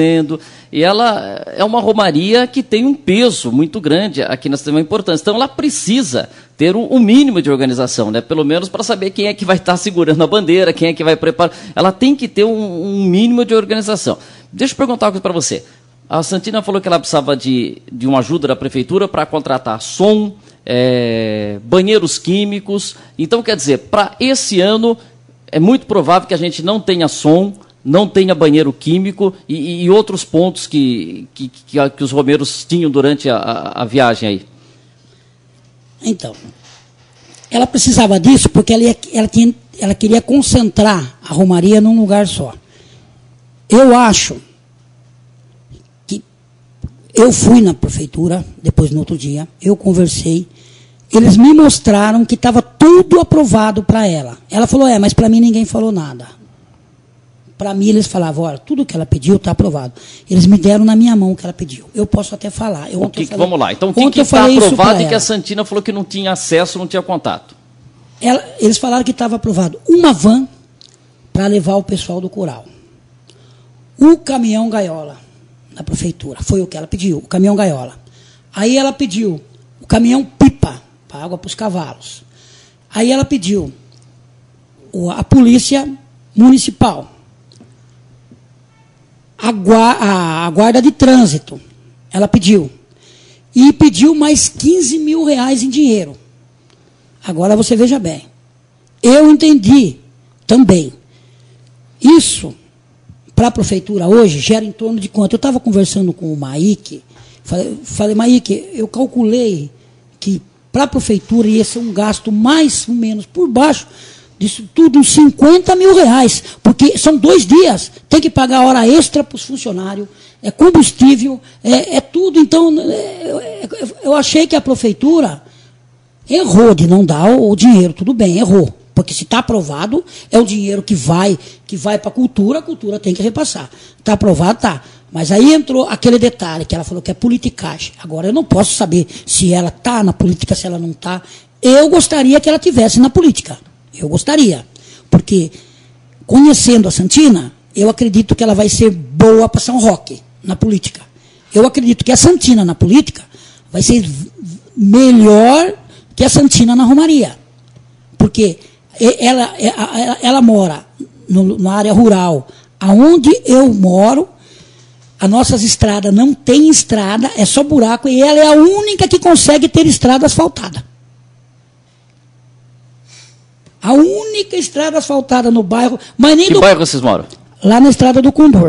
e ela é uma romaria que tem um peso muito grande aqui na cidade, uma importância. Então ela precisa ter um mínimo de organização, né? Pelo menos para saber quem é que vai estar segurando a bandeira, quem é que vai preparar. Ela tem que ter um mínimo de organização. Deixa eu perguntar uma coisa para você. A Santina falou que ela precisava de uma ajuda da prefeitura para contratar som, banheiros químicos. Então, quer dizer, para esse ano, é muito provável que a gente não tenha som, não tenha banheiro químico e outros pontos que os romeiros tinham durante a viagem aí. Então, ela precisava disso porque ela queria concentrar a romaria num lugar só. Eu acho que eu fui na prefeitura, depois no outro dia, eu conversei, eles me mostraram que estava tudo aprovado para ela. Ela falou, mas para mim ninguém falou nada. para mim, eles falavam, olha, tudo que ela pediu está aprovado. Eles me deram na minha mão o que ela pediu. Eu posso até falar. Vamos lá. Então, o que está aprovado e que a Santina falou que não tinha acesso, não tinha contato? Eles falaram que estava aprovado uma van para levar o pessoal do Curau. O caminhão gaiola da prefeitura, foi o que ela pediu, o caminhão gaiola. Aí ela pediu o caminhão pipa, para água para os cavalos. Aí ela pediu a polícia municipal, a guarda de trânsito, ela pediu. E pediu mais 15 mil reais em dinheiro. Agora você veja bem. Eu entendi também. Isso, para a prefeitura hoje, gera em torno de quanto? Eu estava conversando com o Maíque, falei, Maíque, eu calculei que para a prefeitura ia ser um gasto mais ou menos por baixo disso tudo, uns 50 mil reais, porque são 2 dias, tem que pagar hora extra para os funcionários, é combustível, é tudo. Então, eu achei que a prefeitura errou de não dar o dinheiro, tudo bem, errou. Porque se está aprovado, é o dinheiro que vai para a cultura tem que repassar. Está aprovado, tá. Mas aí entrou aquele detalhe que ela falou que é politicagem. Agora, eu não posso saber se ela está na política, se ela não está. Eu gostaria que ela estivesse na política. Eu gostaria. Porque, conhecendo a Santina, eu acredito que ela vai ser boa para São Roque, na política. Eu acredito que a Santina na política vai ser melhor que a Santina na Romaria. Porque ela mora na área rural, aonde eu moro, as nossas estradas não tem estrada, é só buraco, e ela é a única que consegue ter estrada asfaltada. A única estrada asfaltada no bairro, mas nem que bairro vocês moram? Lá na estrada do Condor.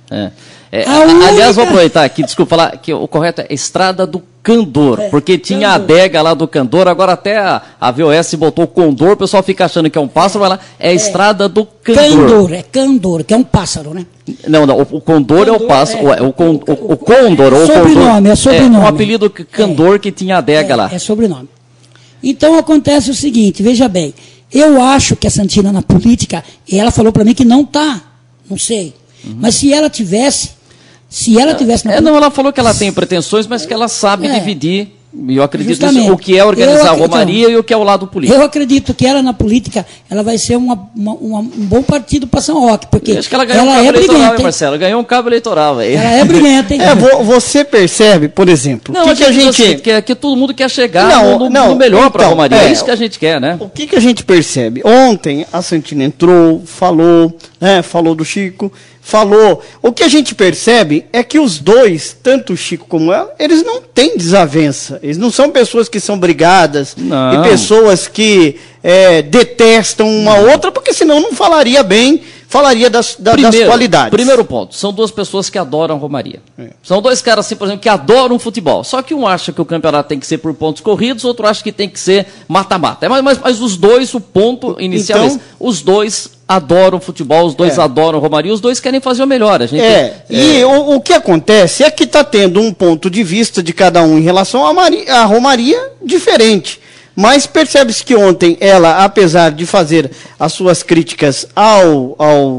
Aliás, vou aproveitar aqui, desculpa falar, que o correto é Estrada do Candor, porque tinha Candor. A adega lá do Candor, agora até a VOS botou Condor, o pessoal fica achando que é um pássaro, mas lá é Estrada do Candor. Candor, que é um pássaro, né? Não, o Condor é o pássaro, o Condor. É sobrenome, é sobrenome. É um apelido Candor que tinha adega lá. É sobrenome. Então acontece o seguinte, veja bem, eu acho que a Santina na política, e ela falou para mim que não está, não sei, mas se ela tivesse na política... Não, ela falou que ela tem pretensões, mas que ela sabe dividir, e eu acredito nisso, o que é organizar a Romaria e o que é o lado político. Eu acredito que ela na política, ela vai ser um bom partido para São Roque, porque acho que ela ganhou um cabo eleitoral, hein, Marcelo? Ganhou um cabo eleitoral. Aí. Ela é brilhante, hein? Você percebe, por exemplo, que a gente que todo mundo quer chegar no melhor para a Romaria. É isso que a gente quer, né? O que a gente percebe? Ontem a Santina entrou, falou do Chico, falou. O que a gente percebe é que os dois, tanto o Chico como ela, eles não têm desavença. Eles não são pessoas que são brigadas e pessoas que detestam uma outra, porque senão não falaria bem, falaria das qualidades. Primeiro ponto, são duas pessoas que adoram Romaria. São dois caras, assim, por exemplo, que adoram futebol. Só que um acha que o campeonato tem que ser por pontos corridos, outro acha que tem que ser mata-mata. Mas os dois, o ponto inicial é esse. Os dois adoram futebol, os dois adoram Romaria, os dois querem fazer o melhor. E o que acontece é que está tendo um ponto de vista de cada um em relação à Romaria diferente. Mas percebe-se que ontem ela, apesar de fazer as suas críticas ao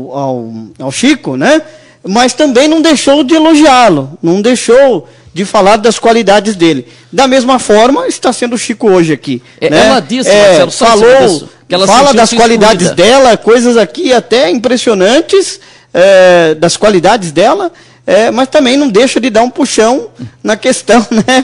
Chico, né, mas também não deixou de elogiá-lo, não deixou de falar das qualidades dele. Da mesma forma, está sendo o Chico hoje aqui. Né? Ela disse, Marcelo, fala das qualidades dela, coisas aqui até impressionantes das qualidades dela, mas também não deixa de dar um puxão na questão, né,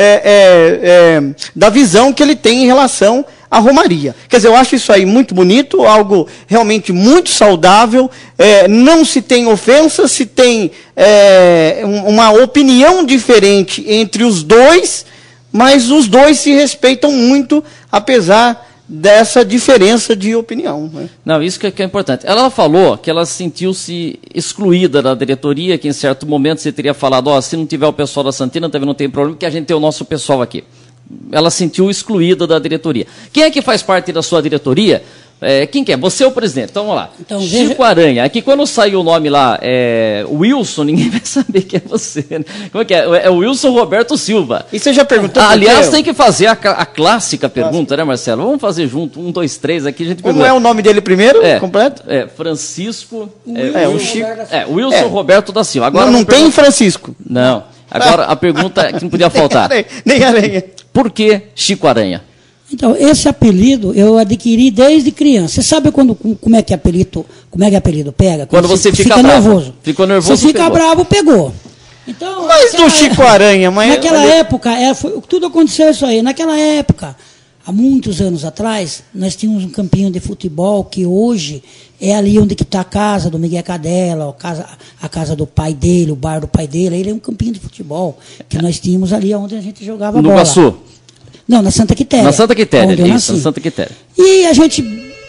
da visão que ele tem em relação à Romaria. Quer dizer, eu acho isso aí muito bonito, algo realmente muito saudável, não se tem ofensa, se tem uma opinião diferente entre os dois, mas os dois se respeitam muito, apesar dessa diferença de opinião. Né? Não, isso que é importante. Ela falou que ela sentiu-se excluída da diretoria, que em certo momento você teria falado, se não tiver o pessoal da Santina, também não tem problema, porque a gente tem o nosso pessoal aqui. Ela sentiu excluída da diretoria. Quem é que faz parte da sua diretoria? Quem que é? Você é o presidente, então vamos lá. Então, Chico Aranha. Aqui quando sair o nome lá, Wilson, ninguém vai saber que é você. Né? Como é que é? É o Wilson Roberto Silva. E você já perguntou aliás, tem que fazer a clássica pergunta, né, Marcelo? Vamos fazer junto, 1, 2, 3 aqui. A gente Como é o nome dele primeiro, completo? Francisco... o Chico... Wilson Roberto da Silva. Agora, não tem Francisco. Não. Agora, a pergunta que não podia faltar. Nem Aranha. Por que Chico Aranha? Então, esse apelido eu adquiri desde criança. Você sabe como é que apelido pega? Quando você fica bravo. Nervoso. Ficou nervoso, você fica bravo, pegou. Então, mas do Chico Aranha, mas... Naquela época, tudo aconteceu isso aí. Naquela época, há muitos anos atrás, nós tínhamos um campinho de futebol que hoje é ali onde está a casa do Miguel Cadela, a casa do pai dele, o bar do pai dele. Ele é um campinho de futebol que nós tínhamos ali onde a gente jogava bola. No Iguaçu? Não, na Santa Quitéria. Na Santa Quitéria, isso, na Santa Quitéria. E a gente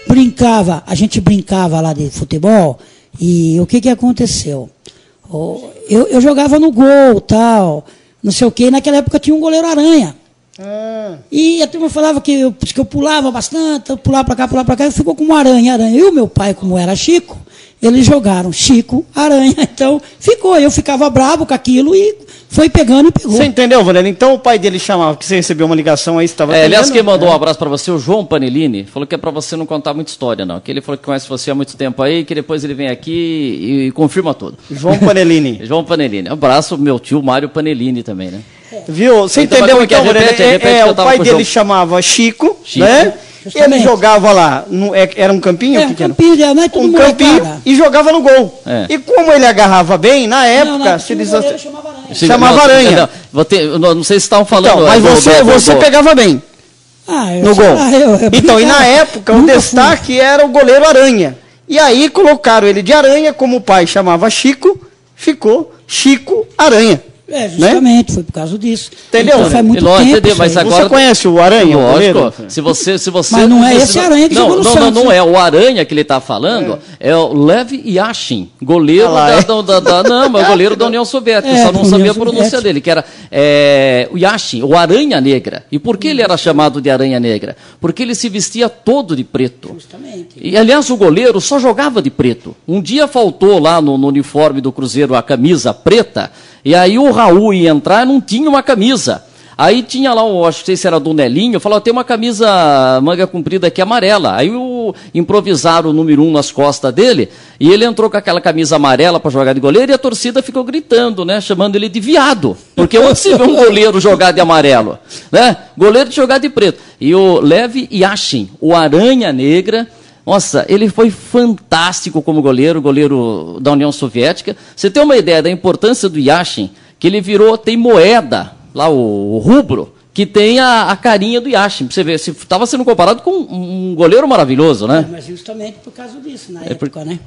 brincava lá de futebol, e o que aconteceu? Eu jogava no gol, tal, não sei o quê, naquela época tinha um goleiro Aranha. E a turma falava que eu pulava bastante, eu pulava para cá, e ficou como aranha. E o meu pai, como era Chico, eles jogaram Chico, Aranha, então eu ficava bravo com aquilo e foi pegando e pegou. Você entendeu, Vanelli? Então o pai dele chamava, que você recebeu uma ligação aí, estava aliás, quem mandou um abraço para você, o João Panellini, falou que é para você não contar muita história, não. Que ele falou que conhece você há muito tempo aí, que depois ele vem aqui e confirma tudo. João Panellini. João Panellini. Um abraço pro meu tio Mário Panellini também, né? Viu? Você entendeu então, Vanelli? O pai dele chamava Chico, né? Justamente. Ele jogava lá, era um campinho? Um campinho, não é tudo um campinho e jogava no gol. E como ele agarrava bem, na época, se eles chamava Aranha. Não sei se estavam falando. Então, mas você pegava bem no gol. Então, e na época, o destaque era o goleiro Aranha. E aí colocaram ele de Aranha, como o pai chamava Chico, ficou Chico Aranha. Justamente, né? Foi por causa disso. Entendeu? Então, faz muito tempo. Mas agora... Você conhece o Aranha? Lógico. Se você mas não é esse Aranha que jogou no Santos. Não é. O Aranha que ele está falando é o Lev Yashin, goleiro mas goleiro da União Soviética. Só não sabia a pronúncia dele, que era o Yashin, o Aranha Negra. E por que ele era chamado de Aranha Negra? Porque ele se vestia todo de preto. Justamente. E, aliás, o goleiro só jogava de preto. Um dia faltou lá no uniforme do Cruzeiro a camisa preta, e aí o Raul ia entrar, não tinha uma camisa. Aí tinha lá, acho que não sei se era do Nelinho, falou, tem uma camisa manga comprida aqui amarela. Aí improvisaram o número 1 nas costas dele, e ele entrou com aquela camisa amarela para jogar de goleiro, e a torcida ficou gritando, né, chamando ele de viado. Porque onde se vê um goleiro jogar de amarelo? Né? Goleiro de jogar de preto. E o Lev Yashin, o Aranha Negra, nossa, ele foi fantástico como goleiro da União Soviética. Você tem uma ideia da importância do Yashin, que ele tem moeda, lá o rubro, que tem a carinha do Yashin. Você vê, estava sendo comparado com um goleiro maravilhoso, né? Mas justamente por causa disso, na época, né?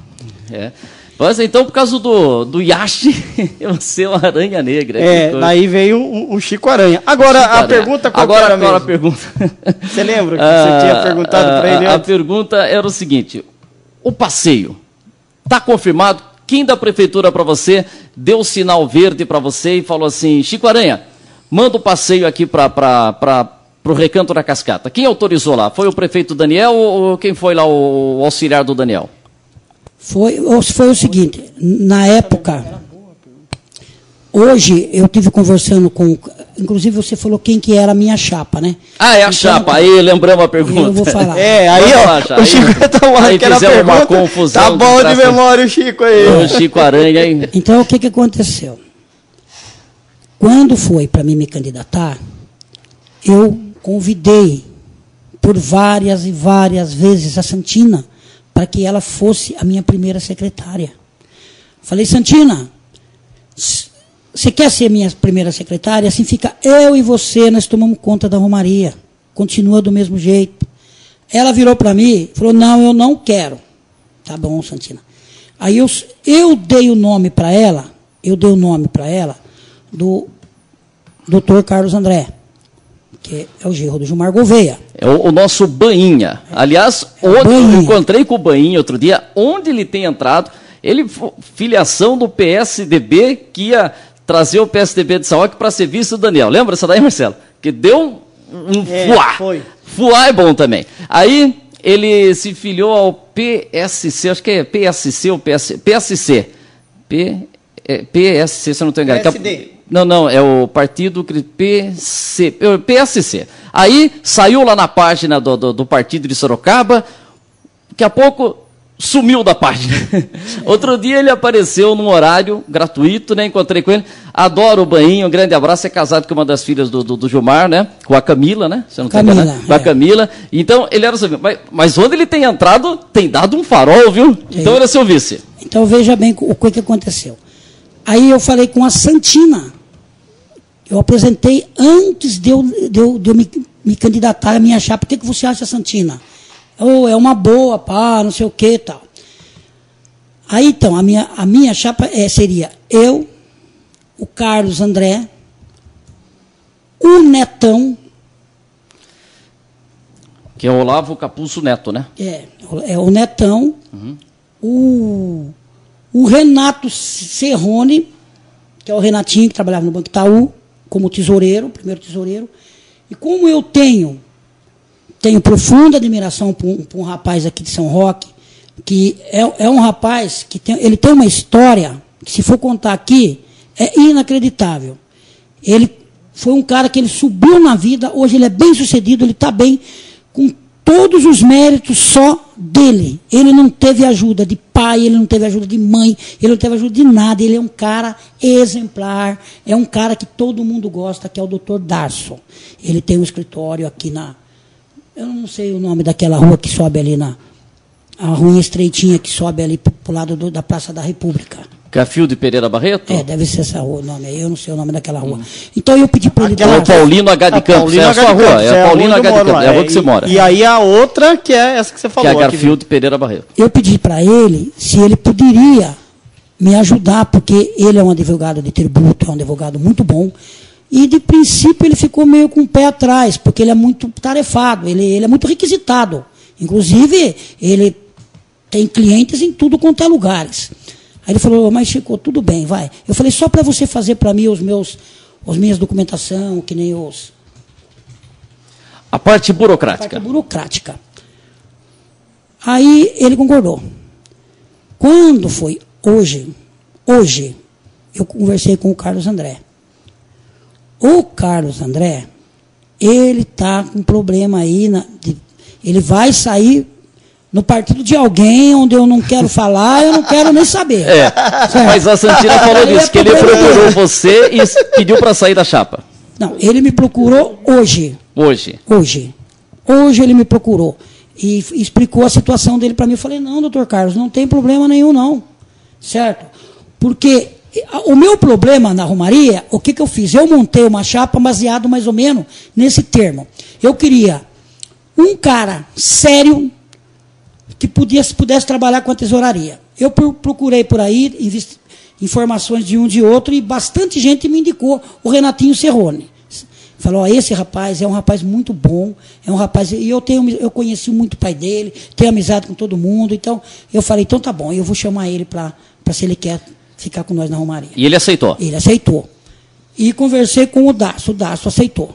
Mas então, por causa do Yashin, você é uma Aranha Negra. Daí veio o Chico Aranha. Agora, Chico Aranha. Pergunta qual era mesmo? A pergunta. Você lembra que você tinha perguntado para ele antes? A pergunta era o seguinte, o passeio, está confirmado? Quem da prefeitura para você deu o sinal verde para você e falou assim, Chico Aranha, manda o passeio aqui para o Recanto da Cascata. Quem autorizou lá? Foi o prefeito Daniel ou quem foi lá o auxiliar do Daniel? Foi o seguinte, na época, hoje eu tive conversando com, inclusive você falou quem que era a minha chapa, né? É a chapa, aí lembramos a pergunta. Eu vou falar. O Chico tá lá, que era a pergunta, uma confusão. Tá bom de memória o Chico aí. O Chico Aranha aí. Então, o que aconteceu? Quando foi para mim me candidatar, eu convidei por várias e várias vezes a Santina para que ela fosse a minha primeira secretária. Falei, Santina, você quer ser minha primeira secretária? Assim fica eu e você, nós tomamos conta da Romaria. Continua do mesmo jeito. Ela virou para mim e falou, não, eu não quero. Tá bom, Santina. Aí eu dei o nome para ela, do Dr. Carlos André, que é o genro do Gilmar Gouveia. É o nosso Bainha. Aliás, eu encontrei com o Bainha outro dia, onde ele tem entrado, ele filiação do PSDB, que ia trazer o PSDB de São Roque para serviço do Daniel. Lembra essa daí, Marcelo? Que deu um fuá. Foi. Fuá é bom também. Aí Ele se filiou ao PSC, acho que é PSC ou PSC. PSC, se eu não estou enganado. PSD. Não, é o partido PSC. Aí saiu lá na página do partido de Sorocaba, daqui a pouco sumiu da página. Outro dia ele apareceu num horário gratuito, né? Encontrei com ele. Adoro o Bainho, um grande abraço. É casado com uma das filhas do Gilmar, né? Com a Camila, né? Você não tem com a Camila. Então, ele era o seu vice. Mas onde ele tem entrado, tem dado um farol, viu? Então, ele é seu vice. Então, veja bem o que aconteceu. Aí eu falei com a Santina. Eu apresentei antes de eu me candidatar a minha chapa. O que você acha, Santina? É uma boa, pá, não sei o que e tal. Aí, então, a minha chapa seria eu, o Carlos André, o Netão. Que é o Olavo Capuzzo Neto, né? É o Netão, o Renato Serrone, que é o Renatinho, que trabalhava no Banco Itaú, como tesoureiro, primeiro tesoureiro. E como eu tenho profunda admiração por um rapaz aqui de São Roque, que é um rapaz que ele tem uma história, que se for contar aqui, é inacreditável. Ele foi um cara que ele subiu na vida, hoje ele é bem sucedido, ele está bem, com todos os méritos só dele. Ele não teve ajuda de pai, ele não teve ajuda de mãe, ele não teve ajuda de nada, ele é um cara exemplar, é um cara que todo mundo gosta, que é o Dr. Darso. Ele tem um escritório aqui eu não sei o nome daquela rua que sobe ali a rua estreitinha que sobe ali para o lado da Praça da República. Cafio de Pereira Barreto? Deve ser essa rua, o nome aí, eu não sei o nome daquela rua. Então eu pedi para ele... É o Paulino H de Campos, é a sua rua, é o Paulino H de Campos, é a rua que você mora. E aí a outra, que é essa que você falou. Que é a Garfield de Pereira Barreto. Eu pedi para ele se ele poderia me ajudar, porque ele é um advogado de tributo, é um advogado muito bom, e de princípio ele ficou meio com o pé atrás, porque ele é muito tarefado, ele é muito requisitado. Inclusive, ele tem clientes em tudo quanto é lugares. Aí ele falou, mas Chico, tudo bem, vai. Eu falei, só para você fazer para mim as minhas documentação, que nem a parte burocrática. A parte burocrática. Aí ele concordou. Quando foi hoje, eu conversei com o Carlos André. O Carlos André, ele está com um problema aí, ele vai sair no partido de alguém onde eu não quero falar, eu não quero nem saber. Mas a Santina falou disso, que ele procurou você e pediu para sair da chapa. Não, ele me procurou hoje. Hoje ele me procurou e explicou a situação dele para mim. Eu falei, não, doutor Carlos, não tem problema nenhum não, certo? Porque o meu problema na Romaria, o que eu fiz? Eu montei uma chapa baseado mais ou menos nesse termo. Eu queria um cara sério que pudesse trabalhar com a tesouraria. Eu procurei por aí informações de um de outro e bastante gente me indicou o Renatinho Serrone. Falou, esse rapaz é um rapaz muito bom, é um rapaz, e eu conheci muito o pai dele, tenho amizade com todo mundo, então eu falei, então tá bom, eu vou chamar ele para se ele quer ficar com nós na Romaria. E ele aceitou? Ele aceitou. E conversei com o Darso aceitou.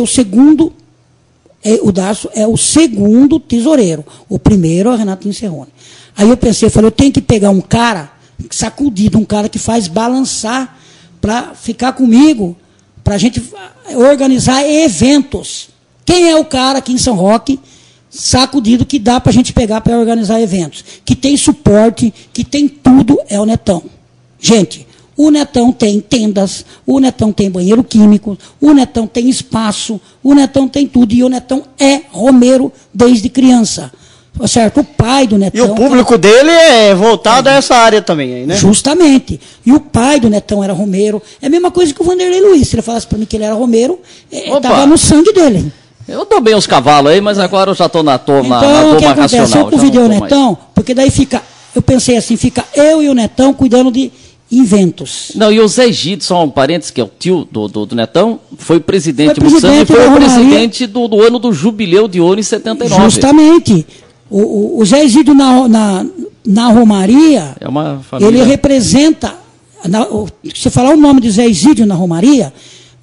O Darso é o segundo tesoureiro. O primeiro é o Renatinho Serrone. Aí eu pensei, eu tenho que pegar um cara sacudido, um cara que faz balançar para ficar comigo, para a gente organizar eventos. Quem é o cara aqui em São Roque, sacudido, que dá para a gente pegar para organizar eventos? Que tem suporte, que tem tudo, é o Netão. Gente, o Netão tem tendas, o Netão tem banheiro químico, o Netão tem espaço, o Netão tem tudo. E o Netão é romeiro desde criança. Certo? O pai do Netão... E o público dele é voltado a essa área também, né? Justamente. E o pai do Netão era romeiro. É a mesma coisa que o Vanderlei Luiz. Se ele falasse para mim que ele era romeiro, estava no sangue dele. Eu estou bem os cavalos aí, mas agora eu já estou na toma então, o que acontece? racional. Eu convidei o Netão, porque daí eu pensei assim, fica eu e o Netão cuidando de inventos. Não, e o Zé Gide, só um parênteses, que é o tio do Netão, foi presidente muitos anos e foi o presidente do ano do Jubileu de Ouro em 79. Justamente. O Zé Gide na Romaria, é uma família... ele representa, se falar o nome de Zé Gide na Romaria,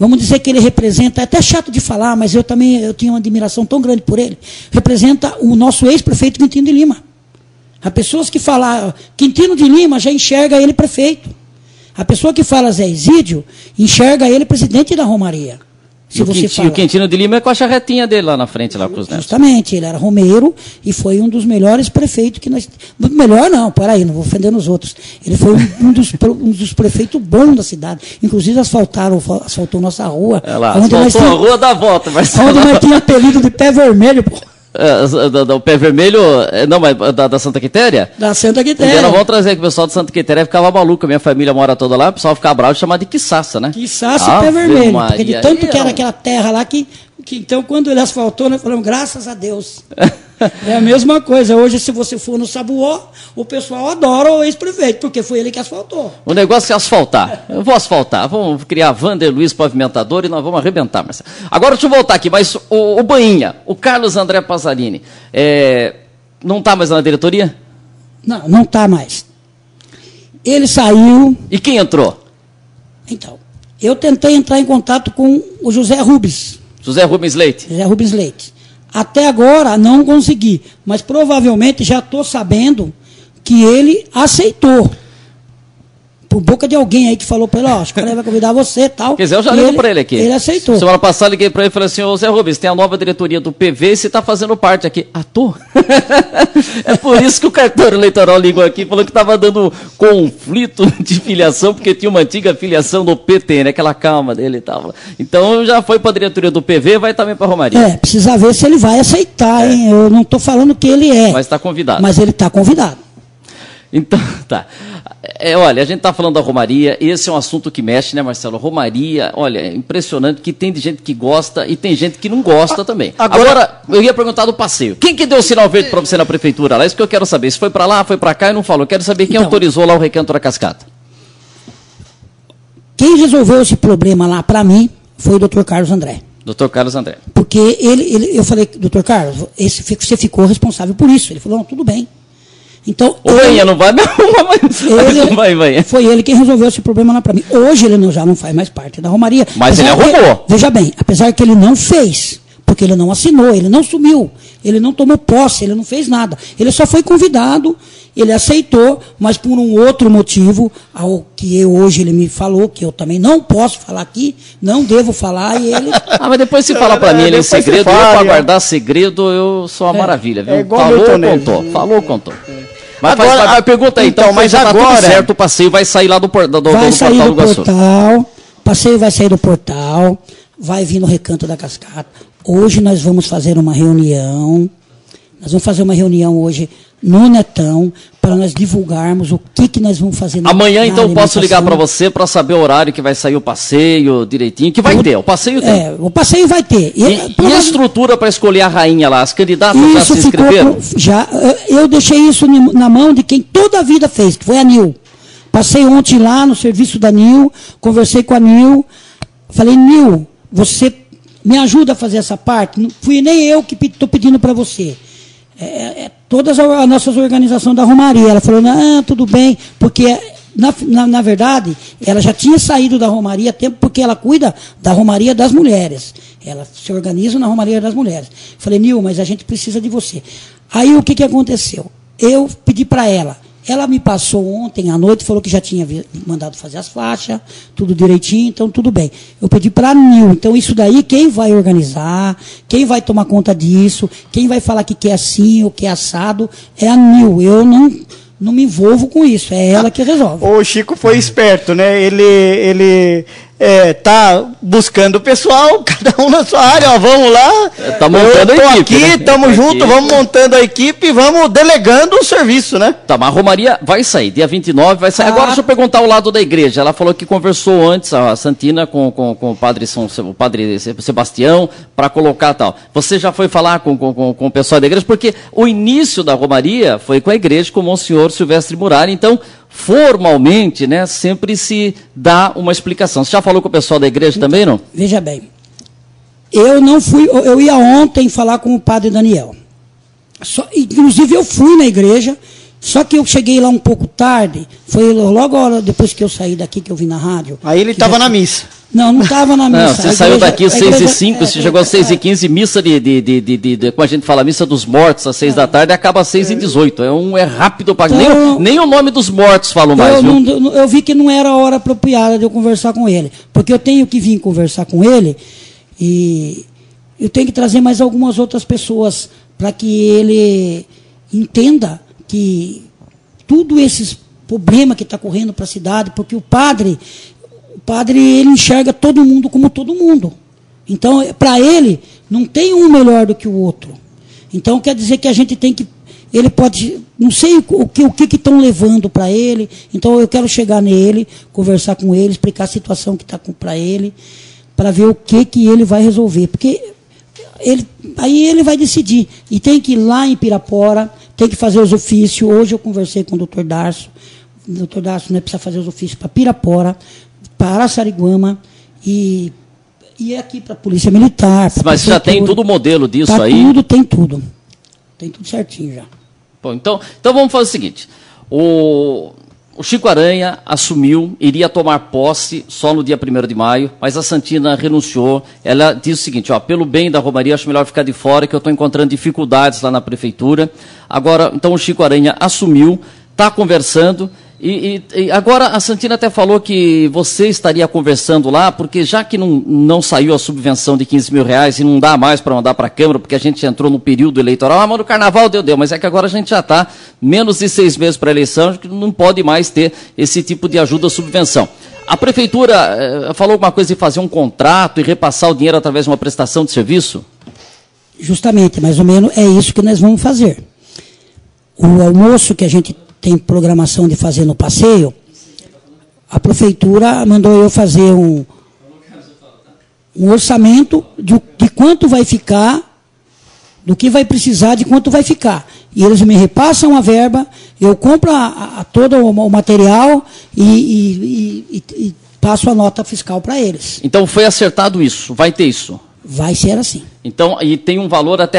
vamos dizer que ele representa, é até chato de falar, mas eu tenho uma admiração tão grande por ele, representa o nosso ex-prefeito Quintino de Lima. Há pessoas que falam, Quintino de Lima já enxerga ele prefeito. A pessoa que fala Zé Isídio enxerga ele presidente da Romaria. Se você fala. O Quintino de Lima é com a charretinha dele lá na frente, lá Cruz Neto. Justamente, ele era romeiro e foi um dos melhores prefeitos que nós... Melhor não, peraí, não vou ofender os outros. Ele foi um dos prefeitos bons da cidade. Inclusive asfaltou nossa rua. É lá, asfaltou a rua da volta. Onde nós tínhamos apelido de pé vermelho, pô. O pé vermelho, não, mas da Santa Quitéria? Da Santa Quitéria. Nós vamos trazer que o pessoal de Santa Quitéria ficava maluco, a minha família mora toda lá, o pessoal ficava bravo e chamava de quiçaça, né? Quiçaça e pé vermelho, porque de tanto que era aquela terra lá que então quando ele asfaltou, nós falamos, graças a Deus. É a mesma coisa, hoje se você for no Sabuó, o pessoal adora o ex-prefeito, porque foi ele que asfaltou. O negócio é asfaltar, eu vou asfaltar, vamos criar Vander Luiz pavimentador e nós vamos arrebentar, Marcelo. Agora deixa eu voltar aqui, mas o Bainha, o Carlos André Pazzarini, não está mais na diretoria? Não está mais. Ele saiu... E quem entrou? Então, eu tentei entrar em contato com o José Rubens. José Rubens Leite. José Rubens Leite. Até agora não consegui, mas provavelmente já estou sabendo que ele aceitou. Por boca de alguém aí que falou para ele, acho que ele vai convidar você e tal. Quer dizer, eu já ligo para ele aqui. Ele aceitou. Semana passada liguei para ele e falei assim, ô Zé Rubens, tem a nova diretoria do PV e você está fazendo parte aqui. Tô? É por isso que o cartório eleitoral ligou aqui, falou que estava dando conflito de filiação, porque tinha uma antiga filiação do PT, né? Aquela calma dele e tal. Então já foi para a diretoria do PV, vai também para a Romaria. Precisa ver se ele vai aceitar, hein? Eu não estou falando que ele é. Mas está convidado. Mas ele está convidado. Então, tá. Olha, a gente está falando da Romaria, esse é um assunto que mexe, né, Marcelo? Romaria, olha, é impressionante que tem gente que gosta e tem gente que não gosta também. Agora, eu ia perguntar do passeio. Quem que deu o sinal verde para você na prefeitura lá? Isso que eu quero saber. Se foi para lá, foi para cá e não falou. Eu quero saber quem autorizou lá o Recanto da Cascata. Quem resolveu esse problema lá, para mim, foi o Dr. Carlos André. Dr. Carlos André. Porque eu falei, Dr. Carlos, você ficou responsável por isso. Ele falou, não, tudo bem. Então, não vai, vai. Foi ele quem resolveu esse problema lá para mim. Hoje ele já não faz mais parte da Romaria. Mas ele arrumou. Veja bem, apesar que ele não fez, porque ele não assinou, ele não sumiu, ele não tomou posse, ele não fez nada. Ele só foi convidado, ele aceitou, mas por um outro motivo, ao que hoje ele me falou, que eu também não posso falar aqui, não devo falar, e ele... mas depois se fala para mim, ele é segredo, eu para guardar segredo, eu sou uma maravilha, viu? Falou, contou. Mas agora, pergunta aí, então, mas já agora... Tá tudo certo, o passeio vai sair lá do portal do Iguaçu. O passeio vai sair do portal, vai vir no Recanto da Cascata. Hoje nós vamos fazer uma reunião, hoje no Netão, para nós divulgarmos o que nós vamos fazer amanhã, então, eu posso ligar para você para saber o horário que vai sair o passeio direitinho, que vai ter, o passeio tem. O passeio vai ter. E a estrutura para escolher a rainha lá? As candidatas já se inscreveram? Eu deixei isso na mão de quem toda a vida fez, que foi a Nil. Passei ontem lá no serviço da Nil, conversei com a Nil, falei, Nil, você me ajuda a fazer essa parte? Não fui nem eu que estou pedindo para você. Todas as nossas organizações da Romaria. Ela falou, não, tudo bem, porque, na verdade, ela já tinha saído da Romaria há tempo, porque ela cuida da Romaria das Mulheres. Ela se organiza na Romaria das Mulheres. Falei, Nil, mas a gente precisa de você. Aí, o que aconteceu? Eu pedi para ela. Ela me passou ontem à noite, falou que já tinha mandado fazer as faixas, tudo direitinho, então tudo bem. Eu pedi para a Nil, então isso daí, quem vai organizar, quem vai tomar conta disso, quem vai falar que quer assim ou que é assado, é a Nil. Eu não me envolvo com isso, é ela que resolve. O Chico foi esperto, né? Ele tá buscando o pessoal, cada um na sua área, ó, vamos lá. Tá montando a equipe. Aqui, né? Tamo junto, vamos montando a equipe e vamos delegando o serviço, né? Tá, mas a Romaria vai sair, dia 29 vai sair. Agora deixa eu perguntar o lado da igreja. Ela falou que conversou antes, a Santina, com o padre Sebastião, para colocar tal. Você já foi falar com o pessoal da igreja? Porque o início da Romaria foi com a igreja, com o Monsenhor Silvestre Murari, então... Formalmente, né, sempre se dá uma explicação. Você já falou com o pessoal da igreja também, não? Veja bem, eu ia ontem falar com o padre Daniel. Inclusive eu fui na igreja, só que eu cheguei lá um pouco tarde, foi logo a hora depois que eu saí daqui, que eu vim na rádio. Aí ele estava na missa. Não estava na missa. Não, você saiu daqui às 6h05, você chegou às 6h15, missa como a gente fala, missa dos mortos às 6 da tarde, acaba às 6h18. É rápido para então, nem o nome dos mortos falam mais, viu? Eu vi que não era a hora apropriada de eu conversar com ele, porque eu tenho que vir conversar com ele e eu tenho que trazer mais algumas outras pessoas para que ele entenda que tudo esses problemas que está correndo para a cidade, porque o padre ele enxerga todo mundo como todo mundo. Então, para ele, não tem um melhor do que o outro. Então, quer dizer que a gente tem que... Ele pode... Não sei o que estão levando para ele. Então, eu quero chegar nele, conversar com ele, explicar a situação que está para ele, para ver o que ele vai resolver. Porque aí ele vai decidir. E tem que ir lá em Pirapora, tem que fazer os ofícios. Hoje eu conversei com o doutor Darcio. O doutor Darcio precisa fazer os ofícios para Pirapora, para Araçariguama e aqui para a Polícia Militar. Mas já tem tudo o modelo disso aí? Tem tudo. Tem tudo certinho já. Bom, então vamos fazer o seguinte. O Chico Aranha assumiu, iria tomar posse só no dia 1º de maio, mas a Santina renunciou. Ela diz o seguinte, pelo bem da Romaria, acho melhor ficar de fora, que eu estou encontrando dificuldades lá na prefeitura. Agora, então o Chico Aranha assumiu, está conversando. E agora a Santina até falou que você estaria conversando lá, porque já que não saiu a subvenção de R$15 mil e não dá mais para mandar para a Câmara, porque a gente entrou no período eleitoral, mas no Carnaval deu, mas é que agora a gente já está menos de 6 meses para a eleição, que não pode mais ter esse tipo de ajuda ou subvenção. A Prefeitura falou alguma coisa de fazer um contrato e repassar o dinheiro através de uma prestação de serviço? Justamente, mais ou menos é isso que nós vamos fazer. O almoço que a gente tem programação de fazer no passeio, a prefeitura mandou eu fazer um orçamento de quanto vai ficar, do que vai precisar, de quanto vai ficar. E eles me repassam a verba, eu compro todo o material e passo a nota fiscal para eles. Então foi acertado isso, vai ter isso? Vai ser assim. Então, e tem um valor até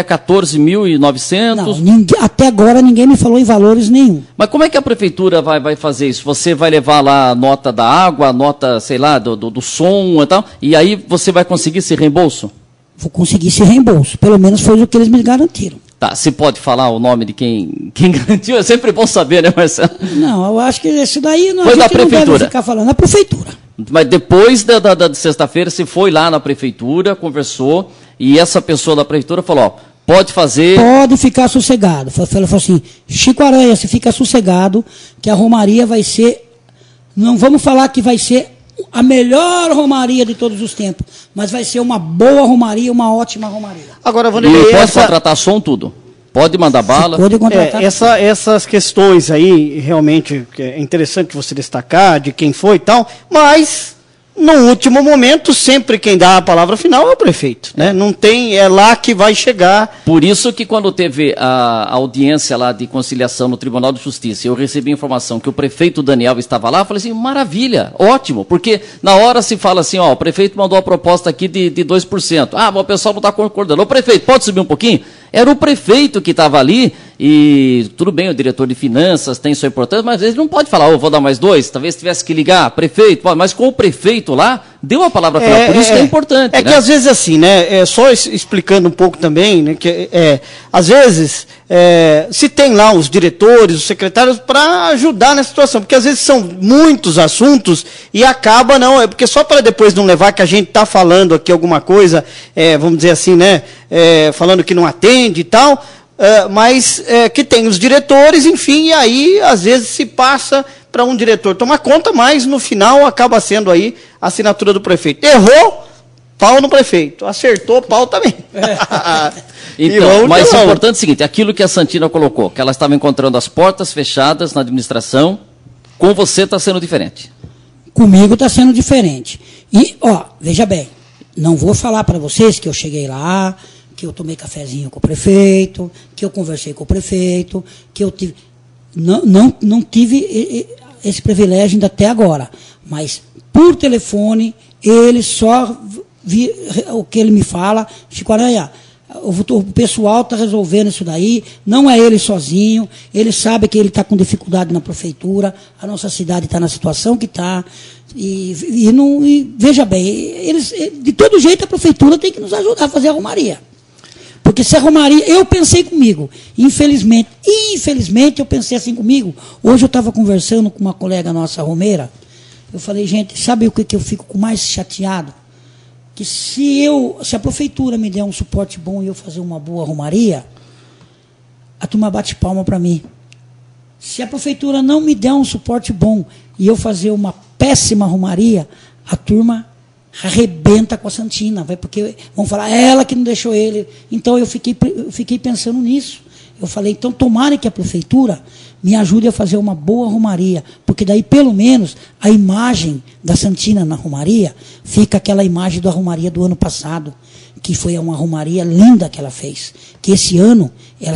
14.900? Não, até agora ninguém me falou em valores nenhum. Mas como é que a prefeitura vai fazer isso? Você vai levar lá a nota da água, a nota, sei lá, do som e tal, e aí você vai conseguir esse reembolso? Vou conseguir esse reembolso, pelo menos foi o que eles me garantiram. Tá, você pode falar o nome de quem garantiu? É sempre bom saber, né, Marcelo? Não, eu acho que isso daí foi da prefeitura. Não deve ficar falando, a prefeitura. Mas depois da sexta-feira, você foi lá na prefeitura, conversou, e essa pessoa da prefeitura falou, pode fazer... Pode ficar sossegado. Ela falou assim, Chico Aranha, você fica sossegado, que a romaria vai ser... Não vamos falar que vai ser a melhor romaria de todos os tempos, mas vai ser uma boa romaria, uma ótima romaria. Agora, Vanderlei, pode contratar som, tudo? Pode mandar bala? Pode contratar. Essas questões aí, realmente, é interessante você destacar de quem foi e tal, mas, no último momento, sempre quem dá a palavra final é o prefeito, né? Não tem, é lá que vai chegar. Por isso que quando teve a audiência lá de conciliação no Tribunal de Justiça, eu recebi informação que o prefeito Daniel estava lá, eu falei assim, maravilha, ótimo, porque na hora se fala assim, o prefeito mandou a proposta aqui de 2%. Mas o pessoal não está concordando. O prefeito, pode subir um pouquinho? Era o prefeito que estava ali, e tudo bem, o diretor de finanças tem sua importância, mas ele não pode falar, vou dar mais 2, talvez tivesse que ligar, prefeito, mas com o prefeito lá, deu a palavra final, por isso que é importante. É que às vezes assim, né, só explicando um pouco também, né, que às vezes se tem lá os diretores, os secretários para ajudar nessa situação, porque às vezes são muitos assuntos e acaba porque só para depois não levar que a gente está falando aqui alguma coisa, vamos dizer assim, né, falando que não atende e tal, mas que tem os diretores, enfim, e aí às vezes se passa para um diretor tomar conta, mas no final acaba sendo aí a assinatura do prefeito. Errou, pau no prefeito. Acertou, pau também. Então, mas o importante é o seguinte, aquilo que a Santina colocou, que ela estava encontrando as portas fechadas na administração, com você está sendo diferente. Comigo está sendo diferente. E, veja bem, não vou falar para vocês que eu cheguei lá, que eu tomei cafezinho com o prefeito, que eu conversei com o prefeito, que eu tive... Não tive esse privilégio ainda até agora, mas por telefone, ele só o que ele me fala, Chico Aranha, O pessoal está resolvendo isso daí, não é ele sozinho, ele sabe que ele está com dificuldade na prefeitura, a nossa cidade está na situação que está, e veja bem, de todo jeito a prefeitura tem que nos ajudar a fazer a romaria. Porque se a romaria, eu pensei comigo, infelizmente eu pensei assim comigo, hoje eu estava conversando com uma colega nossa romeira, eu falei, gente, sabe o que eu fico mais chateado? Que se a prefeitura me der um suporte bom e eu fazer uma boa romaria, a turma bate palma para mim. Se a prefeitura não me der um suporte bom e eu fazer uma péssima romaria, a turma arrebenta com a Santina, porque vão falar, ela que não deixou ele. Então eu fiquei pensando nisso. Eu falei, então tomara que a prefeitura me ajude a fazer uma boa romaria, porque daí pelo menos a imagem da Santina na romaria fica aquela imagem da romaria do ano passado, que foi uma romaria linda que ela fez. Que esse ano,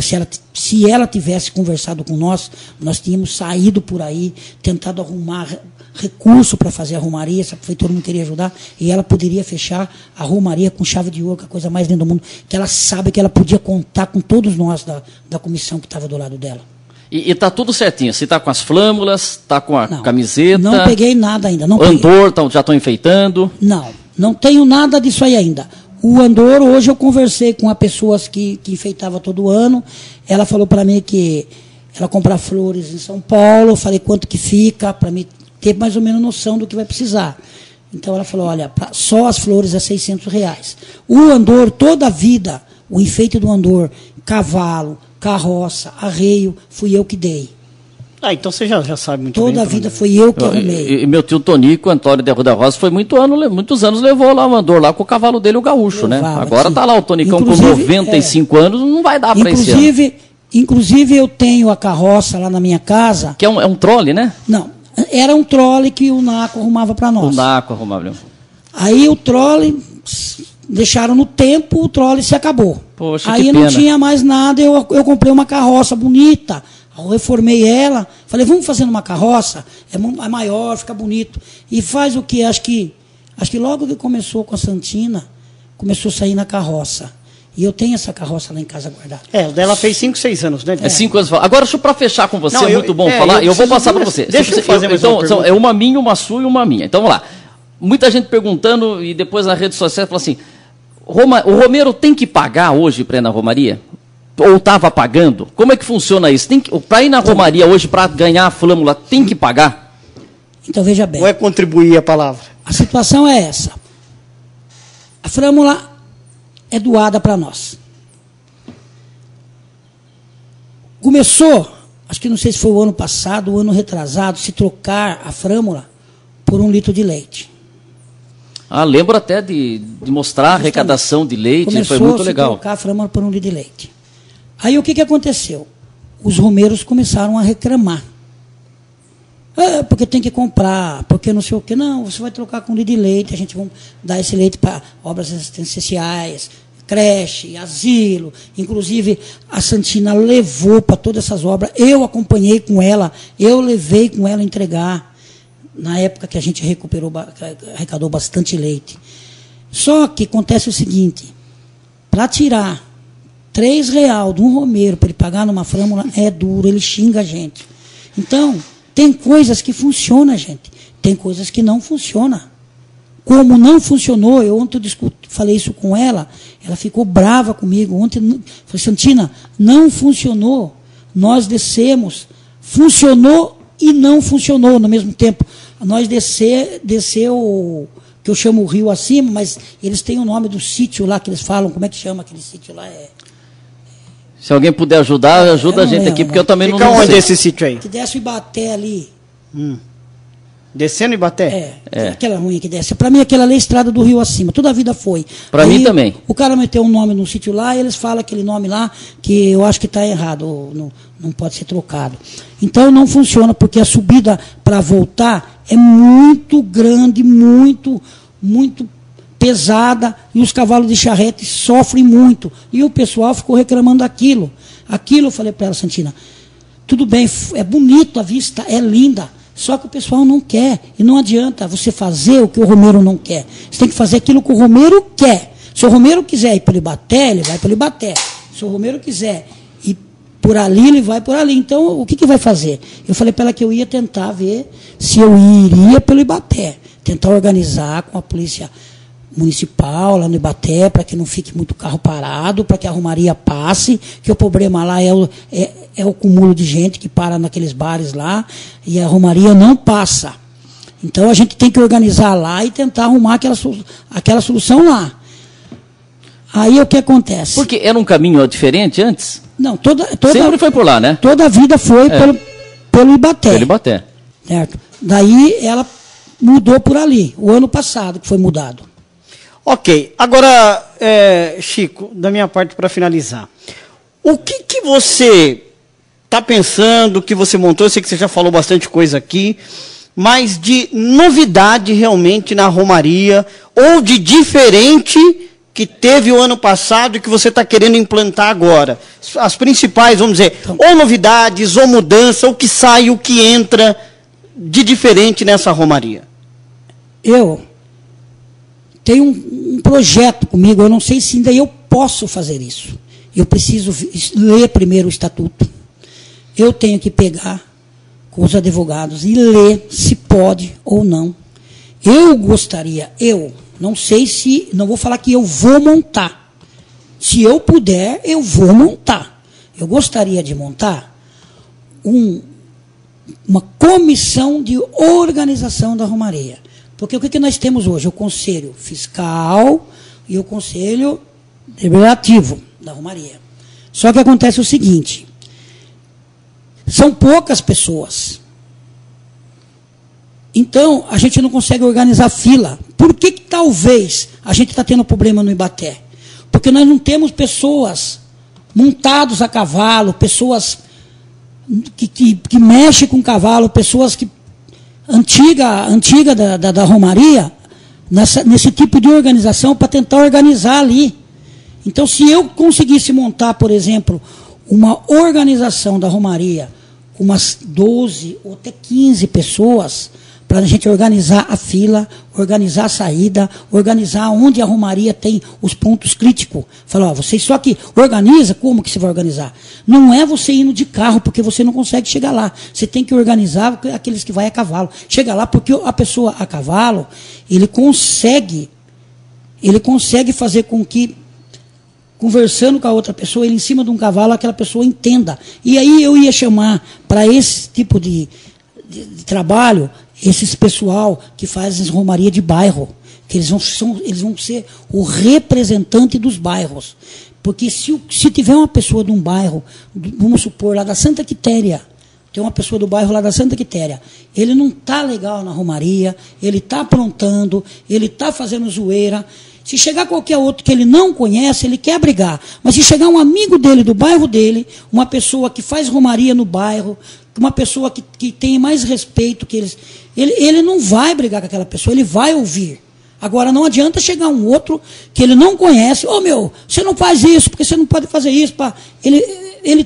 se ela tivesse conversado com nós tínhamos saído por aí, tentado arrumar recurso para fazer a romaria, se a prefeitura não queria ajudar, e ela poderia fechar a romaria com chave de ouro, que é a coisa mais linda do mundo, que ela sabe que ela podia contar com todos nós da comissão que estava do lado dela. E está tudo certinho? Você está com as flâmulas, está com a camiseta? Não peguei nada ainda. Andor, já estão enfeitando? Não tenho nada disso aí ainda. O andor, hoje eu conversei com a pessoa que enfeitava todo ano, ela falou para mim que ela compra flores em São Paulo, eu falei quanto que fica, para mim ter mais ou menos noção do que vai precisar. Então ela falou, olha, só as flores é R$600. O andor, toda a vida, o enfeite do andor, cavalo, carroça, arreio, fui eu que dei. Então você já sabe muito bem. Toda a vida foi eu que arrumei. E meu tio Tonico, Antônio de Arruda Rosa, foi muitos anos levou lá o andor, lá com o cavalo dele, o gaúcho, né? Agora está lá o Tonicão com 95 anos, não vai dar para esse ano. Inclusive eu tenho a carroça lá na minha casa. Que é um trole, né? Não. Era um trole que o Naco arrumava para nós. O Naco arrumava. Aí o trole, deixaram no tempo, o trole se acabou. Poxa, aí não tinha mais nada, eu comprei uma carroça bonita, eu reformei ela, falei, vamos fazer uma carroça, é maior, fica bonito. E faz o quê? Acho que logo que começou com a Santina, começou a sair na carroça. E eu tenho essa carroça lá em casa guardada. O dela fez 5, 6 anos, né? 5 anos. Agora, para fechar com você, é muito bom falar, eu vou passar para você. Deixa eu fazer mais uma pergunta. É uma minha, uma sua e uma minha. Então, vamos lá. Muita gente perguntando, e depois nas redes sociais, fala assim, o romeiro tem que pagar hoje para ir na romaria? Ou estava pagando? Como é que funciona isso? Para ir na romaria hoje, para ganhar a flâmula, tem que pagar? Então, veja bem. Ou é contribuir a palavra? A situação é essa. A flâmula é doada para nós. Começou, acho que não sei se foi o ano passado, o ano retrasado, se trocar a flâmula por 1 litro de leite. Lembro até de mostrar a arrecadação de leite, foi muito legal. Começou a trocar a flâmula por 1 litro de leite. Aí o que aconteceu? Os romeiros começaram a reclamar. Porque tem que comprar, porque não sei o quê. Não, você vai trocar com litro de leite, a gente vai dar esse leite para obras assistenciais, creche, asilo. Inclusive, a Santina levou para todas essas obras. Eu acompanhei com ela, eu levei com ela entregar. Na época que a gente arrecadou bastante leite. Só que acontece o seguinte, para tirar R$3 de um romeiro para ele pagar numa flâmula é duro, ele xinga a gente. Então, tem coisas que funcionam, gente. Tem coisas que não funcionam. Como não funcionou, ontem eu falei isso com ela, ela ficou brava comigo. Ontem, falei, Santina, não funcionou. Nós descemos. Funcionou e não funcionou no mesmo tempo. Nós desceu, que eu chamo o rio acima, mas eles têm o nome do sítio lá que eles falam. Como é que chama aquele sítio lá? Se alguém puder ajudar, ajuda a gente aqui, porque eu também não sei. Fica onde esse sítio aí? Que desce o Ibaté ali. Descendo Ibaté? Aquela ruim que desce. Para mim, aquela ali é a estrada do rio acima. Toda a vida foi. Para mim também. O cara meteu um nome no sítio lá e eles falam aquele nome lá que eu acho que está errado, não pode ser trocado. Então, não funciona, porque a subida para voltar é muito grande, muito pesada, e os cavalos de charrete sofrem muito. E o pessoal ficou reclamando daquilo. Aquilo eu falei para ela, Santina, tudo bem, é bonito a vista, é linda, só que o pessoal não quer. E não adianta você fazer o que o romeiro não quer. Você tem que fazer aquilo que o romeiro quer. Se o Romero quiser ir pelo Ibaté, ele vai pelo Ibaté. Se o Romero quiser ir por ali, ele vai por ali. Então, o que vai fazer? Eu falei para ela que eu ia tentar ver se eu iria pelo Ibaté. Tentar organizar com a polícia municipal lá no Ibaté, para que não fique muito carro parado, para que a Romaria passe, que o problema lá é o cúmulo de gente que para naqueles bares lá, e a Romaria não passa. Então, a gente tem que organizar lá e tentar arrumar aquela solução lá. Aí, o que acontece? Porque era um caminho diferente antes? Não, sempre foi por lá, né? Toda a vida foi pelo Ibaté. Pelo Ibaté. Certo? Daí, ela mudou por ali, o ano passado que foi mudado. Ok. Agora, Chico, da minha parte para finalizar. O que você está pensando, que você montou? Eu sei que você já falou bastante coisa aqui, mas de novidade realmente na Romaria, ou de diferente que teve o ano passado e que você está querendo implantar agora? As principais, vamos dizer, ou novidades, ou mudança, o que sai, o que entra de diferente nessa Romaria? Eu tenho um projeto comigo, eu não sei se ainda eu posso fazer isso. Eu preciso ler primeiro o estatuto. Eu tenho que pegar com os advogados e ler se pode ou não. Eu gostaria, não sei se, não vou falar que eu vou montar. Se eu puder, eu vou montar. Eu gostaria de montar uma comissão de organização da Romaria. Porque o que nós temos hoje? O Conselho Fiscal e o Conselho Deliberativo da Romaria. Só que acontece o seguinte, são poucas pessoas. Então, a gente não consegue organizar fila. Por que talvez a gente está tendo problema no Ibaté? Porque nós não temos pessoas montadas a cavalo, pessoas que mexem com cavalo, pessoas que antiga da Romaria, nesse tipo de organização, para tentar organizar ali. Então, se eu conseguisse montar, por exemplo, uma organização da Romaria, com umas 12 ou até 15 pessoas, para a gente organizar a fila, organizar a saída, organizar onde a Romaria tem os pontos críticos. Falar, vocês só que organiza, como que você vai organizar? Não é você indo de carro, porque você não consegue chegar lá. Você tem que organizar aqueles que vai a cavalo. Chega lá, porque a pessoa a cavalo, ele consegue fazer com que, conversando com a outra pessoa, ele em cima de um cavalo, aquela pessoa entenda. E aí eu ia chamar para esse tipo de trabalho, esses pessoal que fazem romaria de bairro, que eles vão ser o representante dos bairros. Porque se tiver uma pessoa de um bairro, vamos supor, lá da Santa Quitéria, tem uma pessoa do bairro lá da Santa Quitéria, ele não está legal na romaria, ele está aprontando, ele está fazendo zoeira. Se chegar qualquer outro que ele não conhece, ele quer brigar. Mas se chegar um amigo dele, do bairro dele, uma pessoa que faz romaria no bairro, uma pessoa que tem mais respeito que eles, ele não vai brigar com aquela pessoa, ele vai ouvir. Agora, não adianta chegar um outro que ele não conhece, você não faz isso, porque você não pode fazer isso. Ele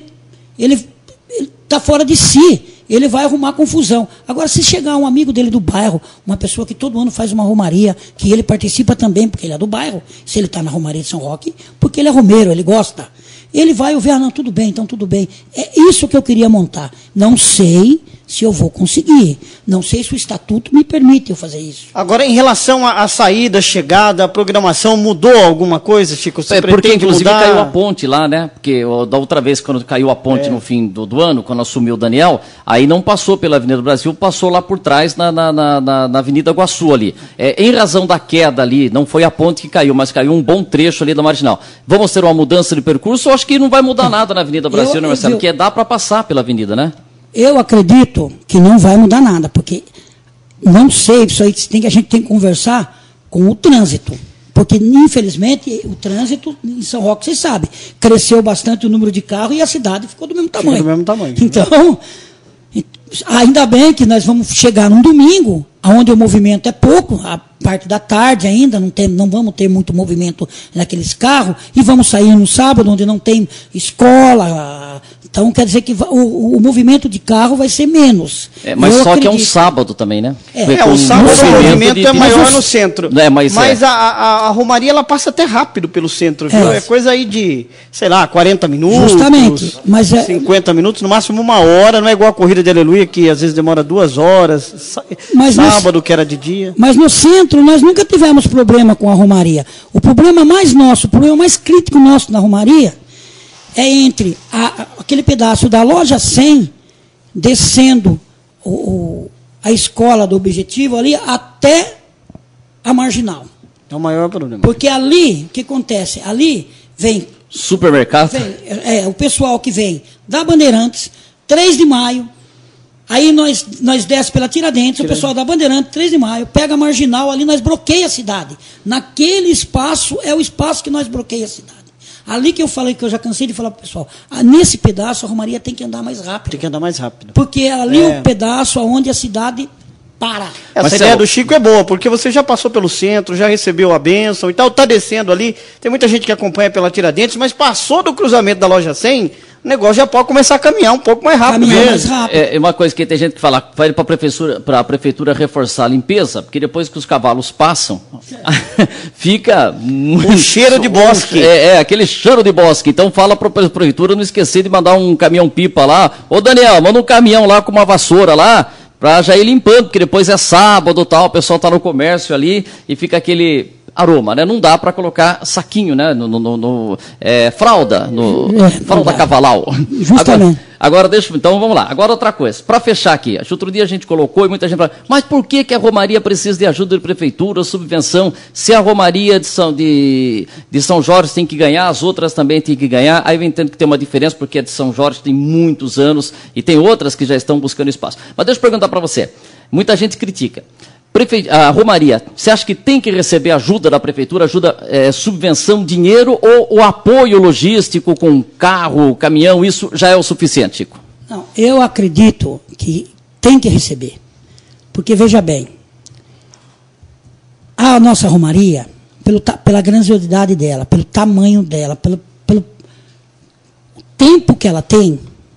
está fora de si, ele vai arrumar confusão. Agora, se chegar um amigo dele do bairro, uma pessoa que todo ano faz uma romaria, que ele participa também, porque ele é do bairro, se ele está na Romaria de São Roque, porque ele é romeiro, ele gosta. Ele vai ouvir, não, tudo bem, então tudo bem. É isso que eu queria montar. Não sei se eu vou conseguir. Não sei se o estatuto me permite eu fazer isso. Agora, em relação à saída, chegada, a programação, mudou alguma coisa, Chico? Você porque, inclusive, mudar? Caiu a ponte lá, né? Porque da outra vez, quando caiu a ponte no fim do ano, quando assumiu o Daniel, aí não passou pela Avenida do Brasil, passou lá por trás, na Avenida Guaçu ali. Em razão da queda ali, não foi a ponte que caiu, mas caiu um bom trecho ali da Marginal. Vamos ter uma mudança de percurso? Eu acho que não vai mudar nada na Avenida Brasil, né, Marcelo? Porque dá para passar pela avenida, né? Eu acredito que não vai mudar nada, porque não sei, isso aí a gente tem que conversar com o trânsito. Porque, infelizmente, o trânsito em São Roque, vocês sabem, cresceu bastante o número de carros e a cidade ficou do mesmo tamanho. Ficou do mesmo tamanho. Então, ainda bem que nós vamos chegar num domingo, onde o movimento é pouco, a parte da tarde ainda, não vamos ter muito movimento naqueles carros, e vamos sair no sábado, onde não tem escola, Então, quer dizer que o movimento de carro vai ser menos. Mas só que é um sábado também, né? O sábado o movimento é maior no centro. Mas a Romaria, ela passa até rápido pelo centro, viu? É coisa aí de, sei lá, 40 minutos. Justamente. 50 minutos, no máximo 1 hora. Não é igual a corrida de Aleluia, que às vezes demora 2 horas. Sábado, que era de dia. Mas no centro, nós nunca tivemos problema com a Romaria. O problema mais nosso, o problema mais crítico nosso na Romaria, é entre aquele pedaço da loja 100, descendo a escola do Objetivo ali, até a Marginal. É o maior problema. Porque ali, o que acontece? Ali vem... Supermercado? O pessoal que vem da Bandeirantes, 3 de maio, aí nós desce pela Tiradentes, o pessoal da Bandeirantes, 3 de maio, pega a Marginal, ali nós bloqueia a cidade. Naquele espaço, é o espaço que nós bloqueia a cidade. Ali que eu falei, que eu já cansei de falar para o pessoal, nesse pedaço a Romaria tem que andar mais rápido. Tem que andar mais rápido. Porque ali é o pedaço onde a cidade para. Essa ideia do Chico é boa, porque você já passou pelo centro, já recebeu a bênção e tal, está descendo ali, tem muita gente que acompanha pela Tiradentes, mas passou do cruzamento da loja 100, o negócio já pode começar a caminhar um pouco mais rápido mesmo. É uma coisa que tem gente que fala, vai para a prefeitura reforçar a limpeza, porque depois que os cavalos passam, fica um cheiro de bosque. Aquele cheiro de bosque. Então fala para a prefeitura não esquecer de mandar um caminhão-pipa lá. Ô Daniel, manda um caminhão lá com uma vassoura lá, para já ir limpando, porque depois é sábado, tal, o pessoal está no comércio ali e fica aquele aroma, né? Não dá para colocar saquinho, né? Fralda, fralda cavalau. Justamente. Agora então vamos lá. Agora outra coisa, para fechar aqui, acho que outro dia a gente colocou e muita gente falou, mas por que a Romaria precisa de ajuda de prefeitura, subvenção, se a Romaria de São Jorge tem que ganhar, as outras também tem que ganhar? Aí eu entendo que tem uma diferença, porque a de São Jorge tem muitos anos e tem outras que já estão buscando espaço. Mas deixa eu perguntar para você, muita gente critica. A Romaria, você acha que tem que receber ajuda da prefeitura, subvenção, dinheiro, ou o apoio logístico com carro, caminhão, isso já é o suficiente, Chico? Não, eu acredito que tem que receber. Porque, veja bem, a nossa Romaria, pela grandiosidade dela, pelo tamanho dela, pelo tempo que ela tem,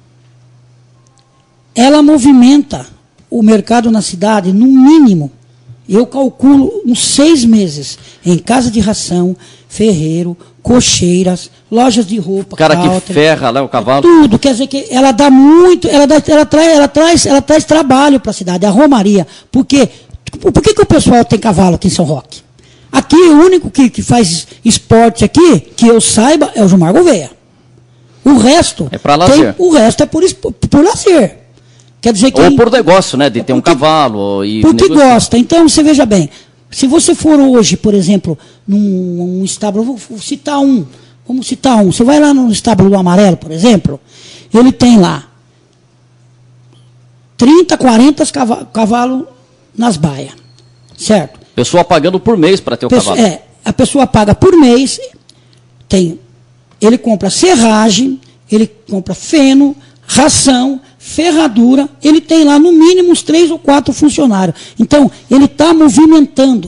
ela movimenta o mercado na cidade, no mínimo, eu calculo uns 6 meses, em casa de ração, ferreiro, cocheiras, lojas de roupa, cara que ferra lá o cavalo. Tudo, quer dizer que ela dá muito, ela traz trabalho para a cidade, a Romaria. Por que o pessoal tem cavalo aqui em São Roque? Aqui, o único que faz esporte aqui, que eu saiba, é o Gilmar Gouveia. O resto é para lazer. O resto é por lazer. Quer dizer que ou por negócio, né? De ter um cavalo. Porque gosta. Então, você veja bem, se você for hoje, por exemplo, num estábulo, vamos citar um. Você vai lá no estábulo do Amarelo, por exemplo, ele tem lá 30, 40 cavalos nas baias. Certo? Pessoa pagando por mês para ter o cavalo. A pessoa paga por mês, ele compra serragem, ele compra feno, ração, ferradura, ele tem lá no mínimo uns 3 ou 4 funcionários. Então, ele está movimentando.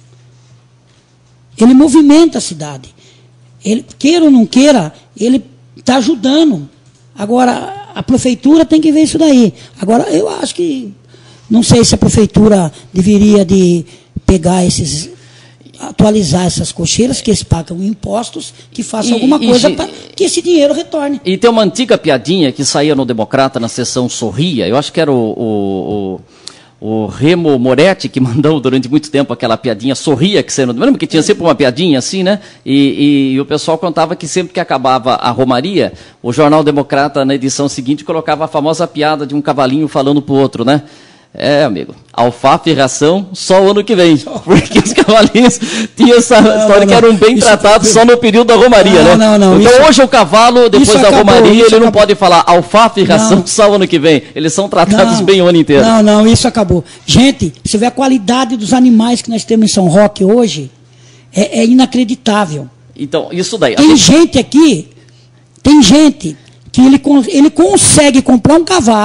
Ele movimenta a cidade. Ele, queira ou não queira, ele está ajudando. Agora, a prefeitura tem que ver isso daí. Agora, eu acho que, não sei se a prefeitura deveria de pegar atualizar essas cocheiras, que eles pagam impostos, que façam alguma coisa para que esse dinheiro retorne. E tem uma antiga piadinha que saía no Democrata na sessão Sorria, eu acho que era o Remo Moretti que mandou durante muito tempo aquela piadinha Sorria, que você não lembra que tinha sempre uma piadinha assim, né? E o pessoal contava que sempre que acabava a Romaria, o Jornal Democrata, na edição seguinte, colocava a famosa piada de um cavalinho falando para o outro, né? Amigo, alfafa e ração só o ano que vem. Porque os cavalinhos tinham essa história que eram bem tratados só no período da Romaria, né? Então hoje o cavalo, depois da Romaria, ele não pode falar alfafa e ração só o ano que vem. Eles são tratados bem o ano inteiro. Não, isso acabou. Gente, você vê a qualidade dos animais que nós temos em São Roque hoje, é inacreditável. Então, isso daí. Tem gente que ele consegue comprar um cavalo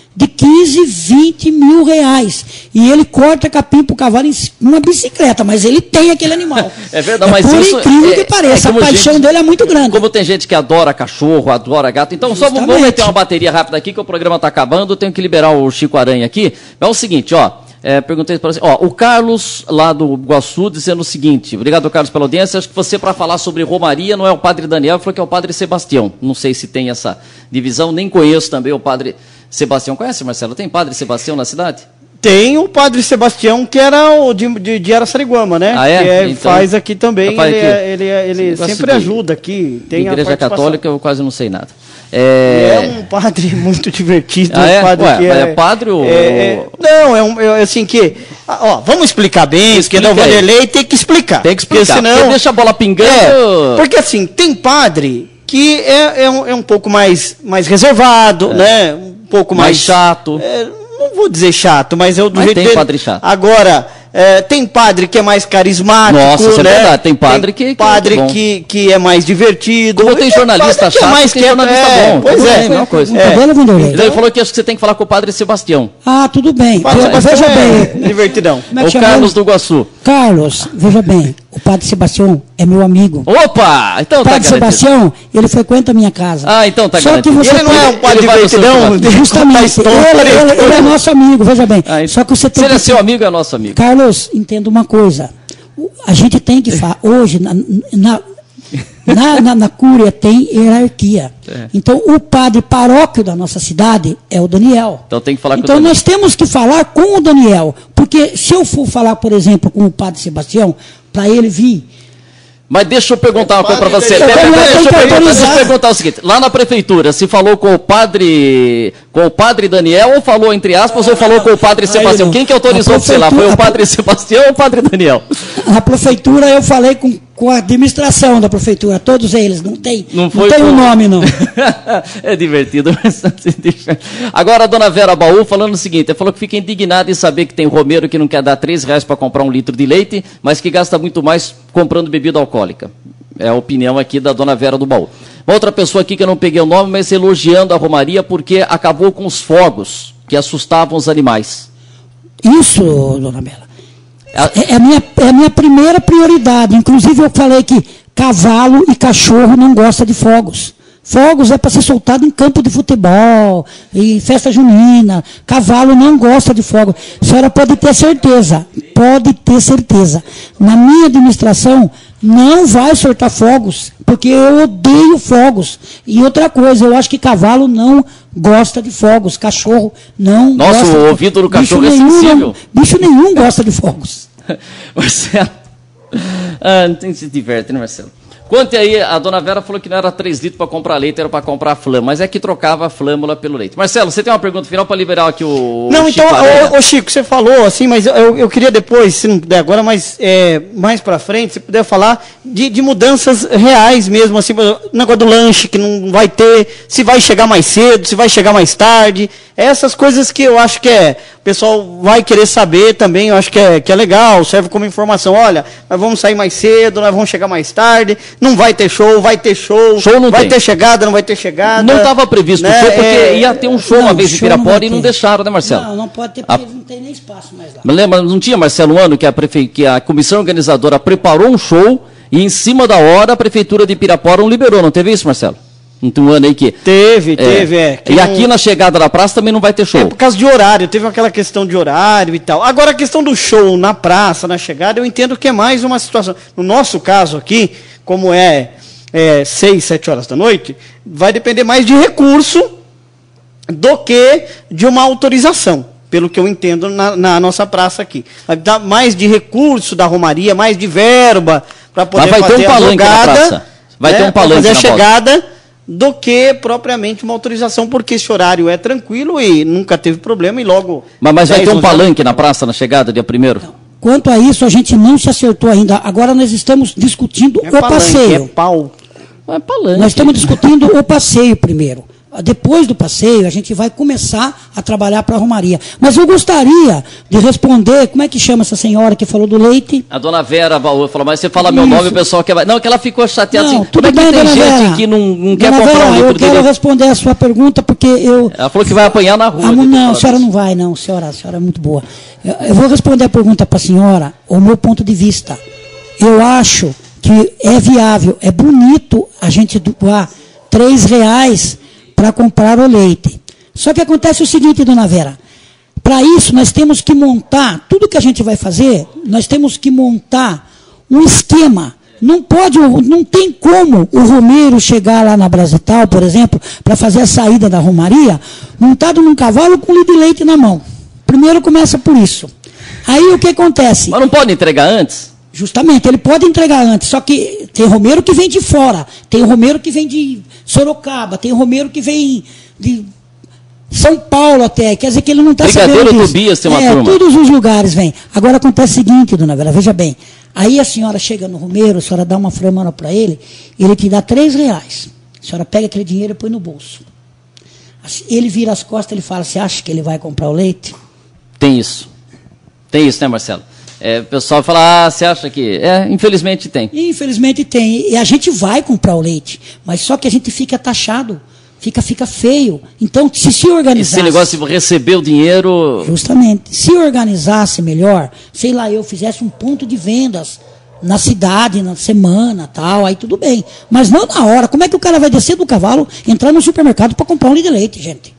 de 15, 20 mil reais. E ele corta capim para o cavalo em uma bicicleta, mas ele tem aquele animal. É verdade, mas por isso incrível que pareça, a paixão dele é muito grande. Como tem gente que adora cachorro, adora gato. Então, Justamente. só vamos meter uma bateria rápida aqui, que o programa está acabando. Tenho que liberar o Chico Aranha aqui. É o seguinte, ó. Perguntei para você. O Carlos, lá do Iguaçu, dizendo o seguinte. Obrigado, Carlos, pela audiência. Acho que você, para falar sobre Romaria, não é o Padre Daniel, falou que é o Padre Sebastião. Não sei se tem essa divisão, nem conheço também o Padre Sebastião. Conhece, Marcelo? Tem Padre Sebastião na cidade? Tem o Padre Sebastião, que era o de Araçariguama, né? Ah, é? Que então, faz aqui também, ele Sim, sempre ajuda aqui. Tem Igreja Católica, eu quase não sei nada. É um padre muito divertido. É? Um padre Ué, que é padre ou... Não, assim que... vamos explicar bem, porque não Vanderlei tem que explicar. Tem que explicar, porque senão... porque deixa a bola pingando. Porque assim, tem padre que é um pouco mais reservado, né? Um pouco mais chato. Não vou dizer chato, mas eu do jeito tem dele. Padre chato. Agora, tem padre que é mais carismático. Nossa, isso né? É verdade. Tem padre que é mais divertido. Como tem jornalista chato, tem jornalista bom. Pois é. Mesma coisa. Então, ele falou que acho que você tem que falar com o Padre Sebastião. Tudo bem. Veja bem. Divertidão. O Carlos do Iguaçu. Carlos, veja bem. O Padre Sebastião é meu amigo. Opa! Então o Padre Sebastião, ele frequenta a minha casa. Então tá Só garantido. que você ele não é um padre divertidão? Justamente. Ele é nosso amigo, veja bem. Só que você tem Se ele é seu amigo, é nosso amigo. Carlos, entenda uma coisa. A gente tem que falar, hoje, na Cúria tem hierarquia. Então, o padre paróquio da nossa cidade é o Daniel. Então tem que falar com o Daniel. Daniel. Nós temos que falar com o Daniel. Porque se eu for falar, por exemplo, com o Padre Sebastião, para ele vir... Mas deixa eu perguntar uma coisa para você. Deixa eu perguntar o seguinte. Lá na prefeitura, se falou com o padre Daniel, ou falou entre aspas, ou falou com o Padre Sebastião? Quem que autorizou você lá? Foi o Padre Sebastião ou o Padre Daniel? Na prefeitura eu falei com a administração da prefeitura, todos eles, não tem um nome, não. É divertido. Agora a dona Vera Baú falando o seguinte, ela falou que fica indignada em saber que tem romeiro que não quer dar R$3 para comprar 1 litro de leite, mas que gasta muito mais comprando bebida alcoólica. É a opinião aqui da dona Vera do Baú. Uma outra pessoa aqui que eu não peguei o nome, mas elogiando a Romaria porque acabou com os fogos que assustavam os animais. Isso, dona Bela. É a minha primeira prioridade. Inclusive, eu falei que cavalo e cachorro não gostam de fogos. Fogos é para ser soltado em campo de futebol, em festa junina. Cavalo não gosta de fogo. A senhora pode ter certeza. Na minha administração, não vai soltar fogos, porque eu odeio fogos. E outra coisa, eu acho que cavalo não gosta de fogos, cachorro não gosta. Nossa, o ouvido do cachorro é sensível. Bicho nenhum gosta de fogos. Marcelo, não se diverte, né, Marcelo? Conte aí, a dona Vera falou que não era 3 litros para comprar leite, era para comprar flâmula, mas é que trocava a flâmula pelo leite. Marcelo, você tem uma pergunta final para liberar aqui o Não, Chico então, Chico, você falou assim, mas eu queria depois, se não puder agora, mas mais para frente, se puder falar de mudanças reais mesmo, assim, o negócio do lanche que não vai ter, se vai chegar mais cedo, se vai chegar mais tarde, essas coisas que eu acho que o pessoal vai querer saber também, eu acho que é legal, serve como informação. Olha, nós vamos sair mais cedo, nós vamos chegar mais tarde, não vai ter show, vai ter show não vai ter chegada, não vai ter chegada. Não estava previsto o show, porque ia ter um show uma vez em Pirapora e não deixaram, né, Marcelo? Não pode ter, porque não tem nem espaço mais lá. Lembra, não tinha, Marcelo, um ano que a comissão organizadora preparou um show e em cima da hora a prefeitura de Pirapora não liberou, não teve isso, Marcelo? Não tem um ano aí que... Teve. E aqui na chegada da praça também não vai ter show. Por causa de horário, teve aquela questão de horário e tal. Agora, a questão do show na praça, na chegada, eu entendo que é mais uma situação. No nosso caso aqui, como 6, 7 horas da noite, vai depender mais de recurso do que de uma autorização, pelo que eu entendo na nossa praça aqui. Vai dar mais de recurso da Romaria, mais de verba para poder fazer a jogada. Vai ter um palanque fazer a chegada do que propriamente uma autorização, porque esse horário é tranquilo e nunca teve problema e logo... Mas vai ter um palanque na praça, na chegada, dia 1º? Quanto a isso, a gente não se acertou ainda. Agora nós estamos discutindo o passeio. É pau. É palanque. Nós estamos discutindo o passeio primeiro. depois do passeio, a gente vai começar a trabalhar para a Romaria. Mas eu gostaria de responder, como é que chama essa senhora que falou do leite? A dona Vera Baú falou, mas você fala meu nome, o pessoal quer... Não, que ela ficou chateada Não, assim, como é que bem, tem gente Vera. que não quer Dona comprar Vera, um litro eu de quero leite? responder a sua pergunta, porque eu... Ela falou que vai apanhar na rua. Não, a senhora não vai, não, senhora é muito boa. Eu vou responder a pergunta para a senhora, o meu ponto de vista. Eu acho que é viável, é bonito a gente doar R$3 para comprar o leite. Só que acontece o seguinte, dona Vera, para isso nós temos que montar, tudo que a gente vai fazer, nós temos que montar um esquema. Não tem como o romeiro chegar lá na Brasital, por exemplo, para fazer a saída da romaria, montado num cavalo com litro de leite na mão. Primeiro começa por isso. Aí o que acontece? Mas não pode entregar antes? Justamente, ele pode entregar antes, só que tem romeiro que vem de fora, tem romeiro que vem de Sorocaba, tem romeiro que vem de São Paulo até, quer dizer que ele não está sabendo disso. Tobias tem uma turma. Todos os lugares vêm. Agora acontece o seguinte, dona Vera, veja bem, aí a senhora chega no romeiro, a senhora dá uma framana para ele te dá R$3. A senhora pega aquele dinheiro e põe no bolso. Ele vira as costas, ele fala, você acha que ele vai comprar o leite? Tem isso, né, Marcelo? O pessoal fala, você acha que... infelizmente tem. Infelizmente tem. E a gente vai comprar o leite, mas só que a gente fica taxado, fica feio. Então, se organizasse... Esse negócio de receber o dinheiro... Justamente. Se organizasse melhor, sei lá, eu fizesse um ponto de vendas na cidade, na semana, tal, aí tudo bem. Mas não na hora. Como é que o cara vai descer do cavalo, entrar no supermercado para comprar um litro de leite, gente?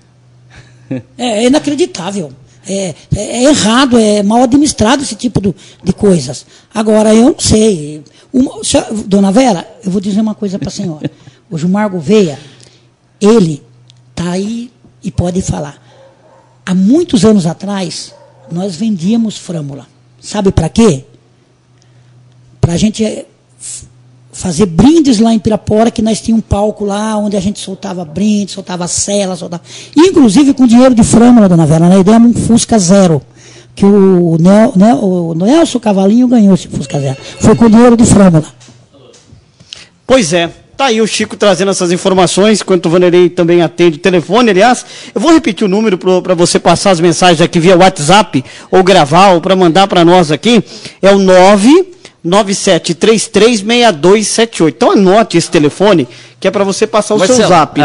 É inacreditável. É errado, é mal administrado esse tipo de coisas. Agora, eu não sei. Dona Vera, eu vou dizer uma coisa para a senhora. O Gilmar Gouveia, ele está aí e pode falar. Há muitos anos atrás, nós vendíamos frâmula. Sabe para quê? Para a gente fazer brindes lá em Pirapora, que nós tínhamos um palco lá, onde a gente soltava brindes, soltava cela, inclusive com dinheiro de frâmula, dona Vera, nós demos um Fusca Zero, que o Nelson Cavalinho ganhou esse Fusca Zero. Foi com dinheiro de frâmula. Pois é. Tá aí o Chico trazendo essas informações, enquanto o Vanderlei também atende o telefone, aliás. Eu vou repetir o número para você passar as mensagens aqui via WhatsApp, ou gravar, ou para mandar para nós aqui. É o 997336278. Então anote esse telefone, que é para você passar o seu zap.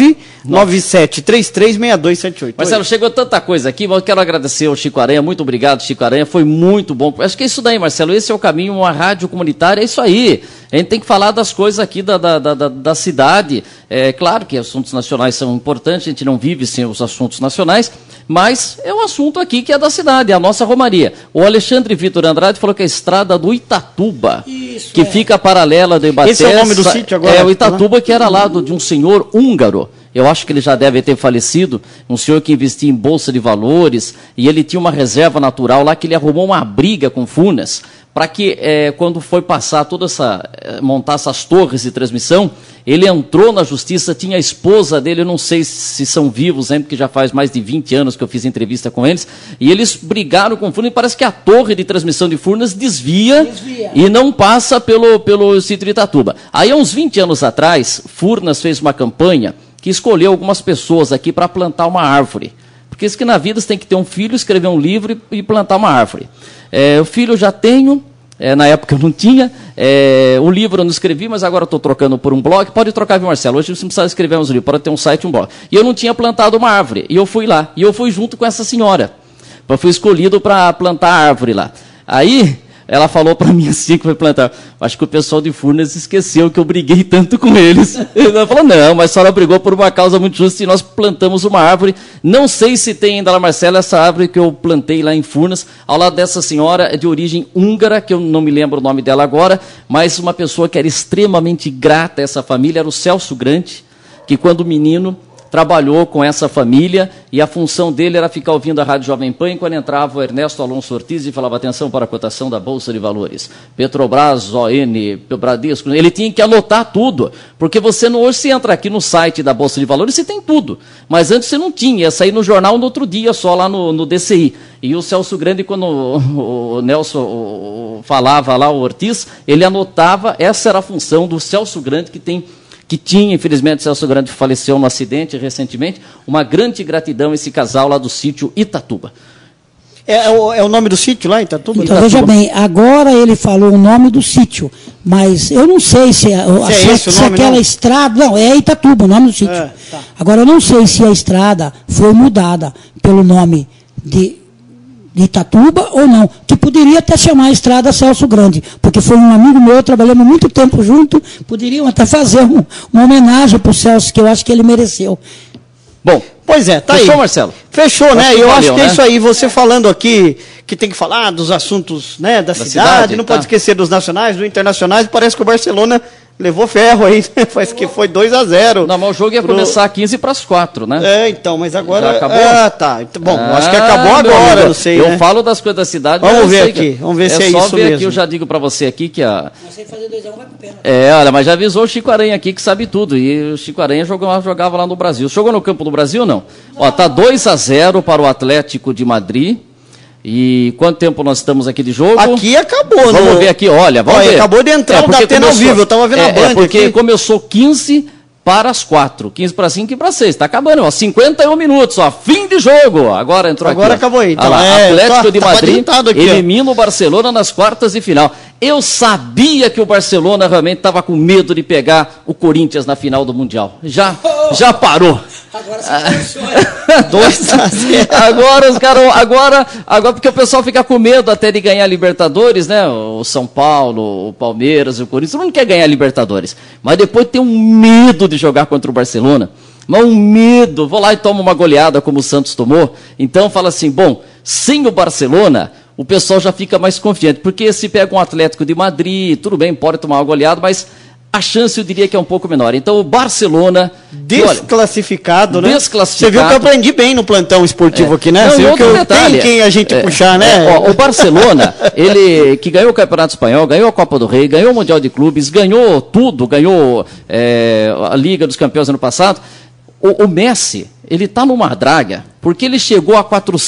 997336278. Marcelo, chegou tanta coisa aqui, mas eu quero agradecer ao Chico Aranha. Muito obrigado, Chico Aranha. Foi muito bom. Acho que é isso daí, Marcelo. Esse é o caminho, uma rádio comunitária. É isso aí. A gente tem que falar das coisas aqui da cidade. É claro que assuntos nacionais são importantes, a gente não vive sem os assuntos nacionais, mas é um assunto aqui que é da cidade, é a nossa romaria. O Alexandre Vitor Andrade falou que é a estrada do Itatuba, que fica paralela do Ibaté. Esse é o nome do sítio agora? É o Itatuba, que era lá de um senhor húngaro. Eu acho que ele já deve ter falecido, um senhor que investia em bolsa de valores, e ele tinha uma reserva natural lá que ele arrumou uma briga com Furnas, para que quando foi passar montar essas torres de transmissão, ele entrou na justiça, tinha a esposa dele, eu não sei se são vivos ainda, porque já faz mais de 20 anos que eu fiz entrevista com eles, e eles brigaram com Furnas, e parece que a torre de transmissão de Furnas desvia. E não passa pelo sítio de Itatuba. Aí, há uns 20 anos atrás, Furnas fez uma campanha que escolheu algumas pessoas aqui para plantar uma árvore. Porque isso que na vida você tem que ter um filho, escrever um livro e plantar uma árvore. O filho eu já tenho, na época eu não tinha, o livro eu não escrevi, mas agora eu estou trocando por um blog. Pode trocar, viu, Marcelo? Hoje você não precisa escrever uns livros, pode ter um site e um blog. E eu não tinha plantado uma árvore, e eu fui lá, e eu fui junto com essa senhora. Eu fui escolhido para plantar a árvore lá. Aí... ela falou para mim assim que foi plantar. Acho que o pessoal de Furnas esqueceu que eu briguei tanto com eles. Ela falou, não, mas a senhora brigou por uma causa muito justa e nós plantamos uma árvore. Não sei se tem ainda lá, Marcelo, essa árvore que eu plantei lá em Furnas, ao lado dessa senhora de origem húngara, que eu não me lembro o nome dela agora, mas uma pessoa que era extremamente grata a essa família, era o Celso Grande, que quando menino trabalhou com essa família e a função dele era ficar ouvindo a Rádio Jovem Pan e quando entrava o Ernesto Alonso Ortiz e falava atenção para a cotação da Bolsa de Valores, Petrobras, ON, Bradesco, ele tinha que anotar tudo, porque você não, hoje você entra aqui no site da Bolsa de Valores e você tem tudo, mas antes você não tinha, ia sair no jornal no outro dia só lá no DCI. E o Celso Grande, quando o Nelson falava lá, o Ortiz, ele anotava, essa era a função do Celso Grande, que tem que tinha, infelizmente, Celso Grande faleceu no acidente recentemente. Uma grande gratidão a esse casal lá do sítio Itatuba. É o nome do sítio lá, Itatuba? Então, veja bem, agora ele falou o nome do sítio, mas eu não sei se aquela estrada... Não, é Itatuba, o nome do sítio. Tá. Agora, eu não sei se a estrada foi mudada pelo nome de Itatuba ou não, que poderia até chamar a estrada Celso Grande, porque foi um amigo meu, trabalhamos muito tempo junto, poderiam até fazer uma homenagem para o Celso, que eu acho que ele mereceu. Bom, pois é, tá fechou, aí. Marcelo? Fechou, né? Eu acho que é isso aí. Você falando aqui que tem que falar dos assuntos, né, da cidade, não pode esquecer dos nacionais, dos internacionais. Parece que o Barcelona levou ferro aí, faz que foi 2-0. Não, mas o jogo ia começar 15:04, né? Então, mas agora... Já acabou? Tá. Bom, acho que acabou agora, amigo, não sei, eu né? falo das coisas da cidade... Vamos ver aqui, vamos ver se é isso mesmo. É só ver aqui, eu já digo para você aqui que a... Não sei fazer 2-1, vai pro pênalti. Olha, mas já avisou o Chico Aranha aqui que sabe tudo, e o Chico Aranha jogava lá no Brasil. Jogou no campo do Brasil ou não? Ó, tá 2-0 para o Atlético de Madrid. E quanto tempo nós estamos aqui de jogo? Aqui acabou, né? Vamos ver aqui, olha, vamos ver. Acabou de entrar o Datena ao vivo, eu estava vendo a Band porque aqui. começou 15 para as 4, 15 para 5 e para 6, está acabando, ó, 51 minutos, ó, fim de jogo, agora entrou agora aqui. Acabou aí. Então, Atlético de Madrid aqui, elimina o Barcelona nas quartas de final. Eu sabia que o Barcelona realmente estava com medo de pegar o Corinthians na final do Mundial. Já parou. Agora você 2-0. Agora os caras, agora porque o pessoal fica com medo até de ganhar Libertadores, né? O São Paulo, o Palmeiras, o Corinthians, todo mundo quer ganhar Libertadores. Mas depois tem um medo de jogar contra o Barcelona. Mas um medo, vou lá e tomo uma goleada como o Santos tomou. Então fala assim, bom, sem o Barcelona, o pessoal já fica mais confiante, porque se pega um Atlético de Madrid, tudo bem, pode tomar uma goleada, mas a chance eu diria que é um pouco menor. Então o Barcelona... Desclassificado, né? Desclassificado. Você viu que eu aprendi bem no plantão esportivo aqui, né? Você viu que eu tenho quem a gente puxar, né? O Barcelona, ele que ganhou o Campeonato Espanhol, ganhou a Copa do Rei, ganhou o Mundial de Clubes, ganhou tudo, ganhou a Liga dos Campeões ano passado. O Messi, ele está numa draga, porque ele chegou a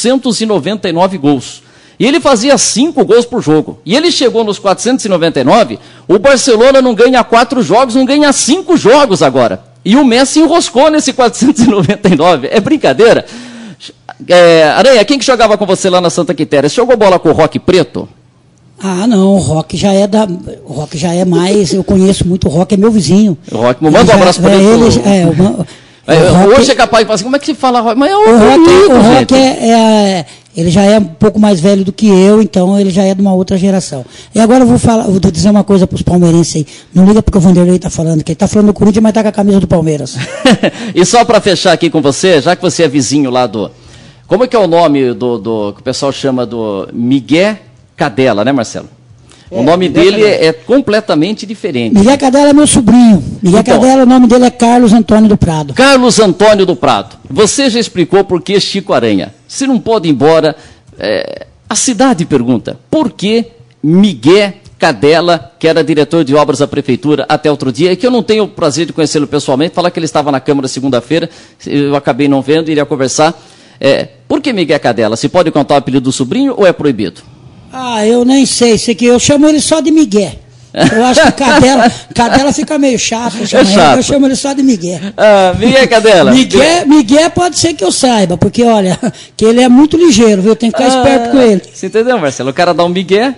499 gols. E ele fazia 5 gols por jogo. E ele chegou nos 499, o Barcelona não ganha 4 jogos, não ganha 5 jogos agora. E o Messi enroscou nesse 499. É brincadeira. Aranha, quem que jogava com você lá na Santa Quitéria? Você jogou bola com o Roque Preto? Ah, não, o Roque já é mais, eu conheço muito o Roque, é meu vizinho. O Roque, manda um abraço para ele. Hoje é capaz de falar assim, como é que se fala Roque? Mas é o Roque ele já é um pouco mais velho do que eu, então ele já é de uma outra geração. E agora eu vou dizer uma coisa para os palmeirenses aí. Não liga porque o Vanderlei está falando, que ele está falando do Corinthians, mas está com a camisa do Palmeiras. E só para fechar aqui com você, já que você é vizinho lá do... Como é que é o nome que o pessoal chama do Miguel Cadela, né, Marcelo? O nome dele é completamente diferente. Miguel Cadela é meu sobrinho. Miguel Cadela, o nome dele é Carlos Antônio do Prado. Carlos Antônio do Prado. Você já explicou por que Chico Aranha. Se não pode ir embora, a cidade pergunta, por que Miguel Cadela, que era diretor de obras da prefeitura até outro dia, e que eu não tenho o prazer de conhecê-lo pessoalmente, falar que ele estava na Câmara segunda-feira, eu acabei não vendo, iria conversar. Por que Miguel Cadela? Se pode contar o apelido do sobrinho ou é proibido? Ah, eu nem sei, eu chamo ele só de Miguel. Eu acho que Cadela fica meio chato, eu chamo ele só de Miguel. Miguel Cadela. Miguel pode ser que eu saiba, porque olha, que ele é muito ligeiro, viu? Tem que ficar esperto com ele. Você entendeu, Marcelo? O cara dá um Miguel.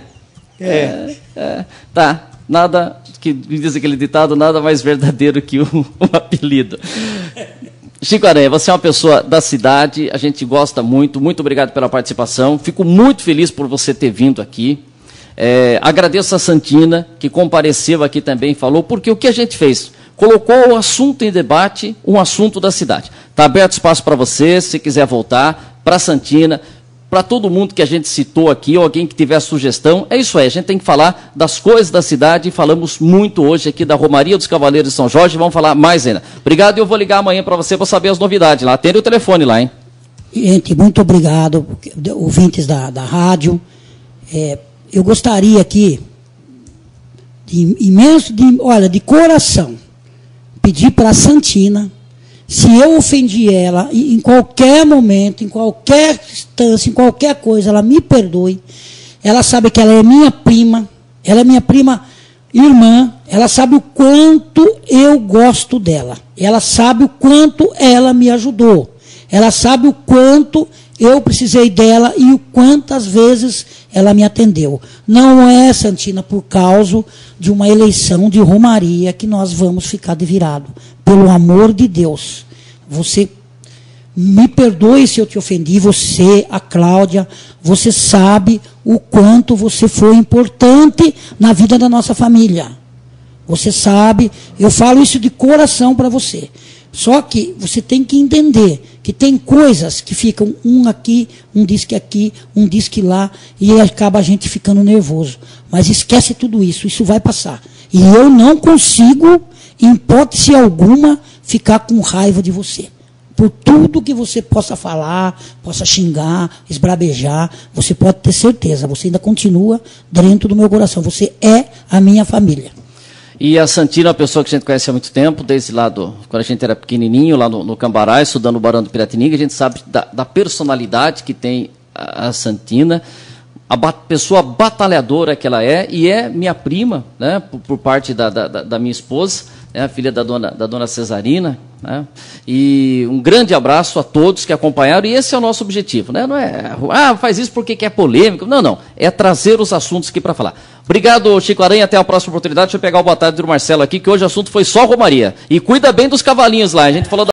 Tá, nada, que diz aquele ditado, nada mais verdadeiro que um apelido. Chico Aranha, você é uma pessoa da cidade, a gente gosta muito, muito obrigado pela participação, fico muito feliz por você ter vindo aqui, agradeço a Santina, que compareceu aqui também, falou, porque o que a gente fez? Colocou o assunto em debate, um assunto da cidade. Está aberto espaço para você, se quiser voltar, para a Santina, para todo mundo que a gente citou aqui, ou alguém que tiver sugestão, é isso aí, a gente tem que falar das coisas da cidade, e falamos muito hoje aqui da Romaria dos Cavaleiros de São Jorge, vamos falar mais ainda. Obrigado, e eu vou ligar amanhã para você, para saber as novidades lá, atende o telefone lá, hein? Gente, muito obrigado, ouvintes da rádio, eu gostaria aqui, de coração, pedir para a Santina, se eu ofendi ela, em qualquer momento, em qualquer instância, em qualquer coisa, ela me perdoe. Ela sabe que ela é minha prima irmã, Ela sabe o quanto eu gosto dela. Ela sabe o quanto ela me ajudou. Ela sabe o quanto eu precisei dela e o quantas vezes ela me atendeu. Não é, Santina, por causa de uma eleição de romaria que nós vamos ficar de virado. Pelo amor de Deus. Você me perdoe se eu te ofendi, você, a Cláudia, você sabe o quanto você foi importante na vida da nossa família. Você sabe, eu falo isso de coração para você. Só que você tem que entender que tem coisas que ficam um aqui, um diz que lá, e acaba a gente ficando nervoso. Mas esquece tudo isso, isso vai passar. E eu não consigo, em hipótese alguma, ficar com raiva de você. Por tudo que você possa falar, possa xingar, esbravejar, você pode ter certeza, você ainda continua dentro do meu coração. Você é a minha família. E a Santina é uma pessoa que a gente conhece há muito tempo, desde lá quando a gente era pequenininho, lá no Cambará, estudando o Barão do Piratininga, a gente sabe da personalidade que tem a Santina, a pessoa batalhadora que ela é, e é minha prima, né, por parte da minha esposa, né, a filha da dona Cesarina, né, e um grande abraço a todos que acompanharam, e esse é o nosso objetivo, né, não é, faz isso porque quer polêmica, não, é trazer os assuntos aqui para falar. Obrigado, Chico Aranha, até a próxima oportunidade. Deixa eu pegar o boa tarde do Marcelo aqui, que hoje o assunto foi só romaria. E cuida bem dos cavalinhos lá, a gente falou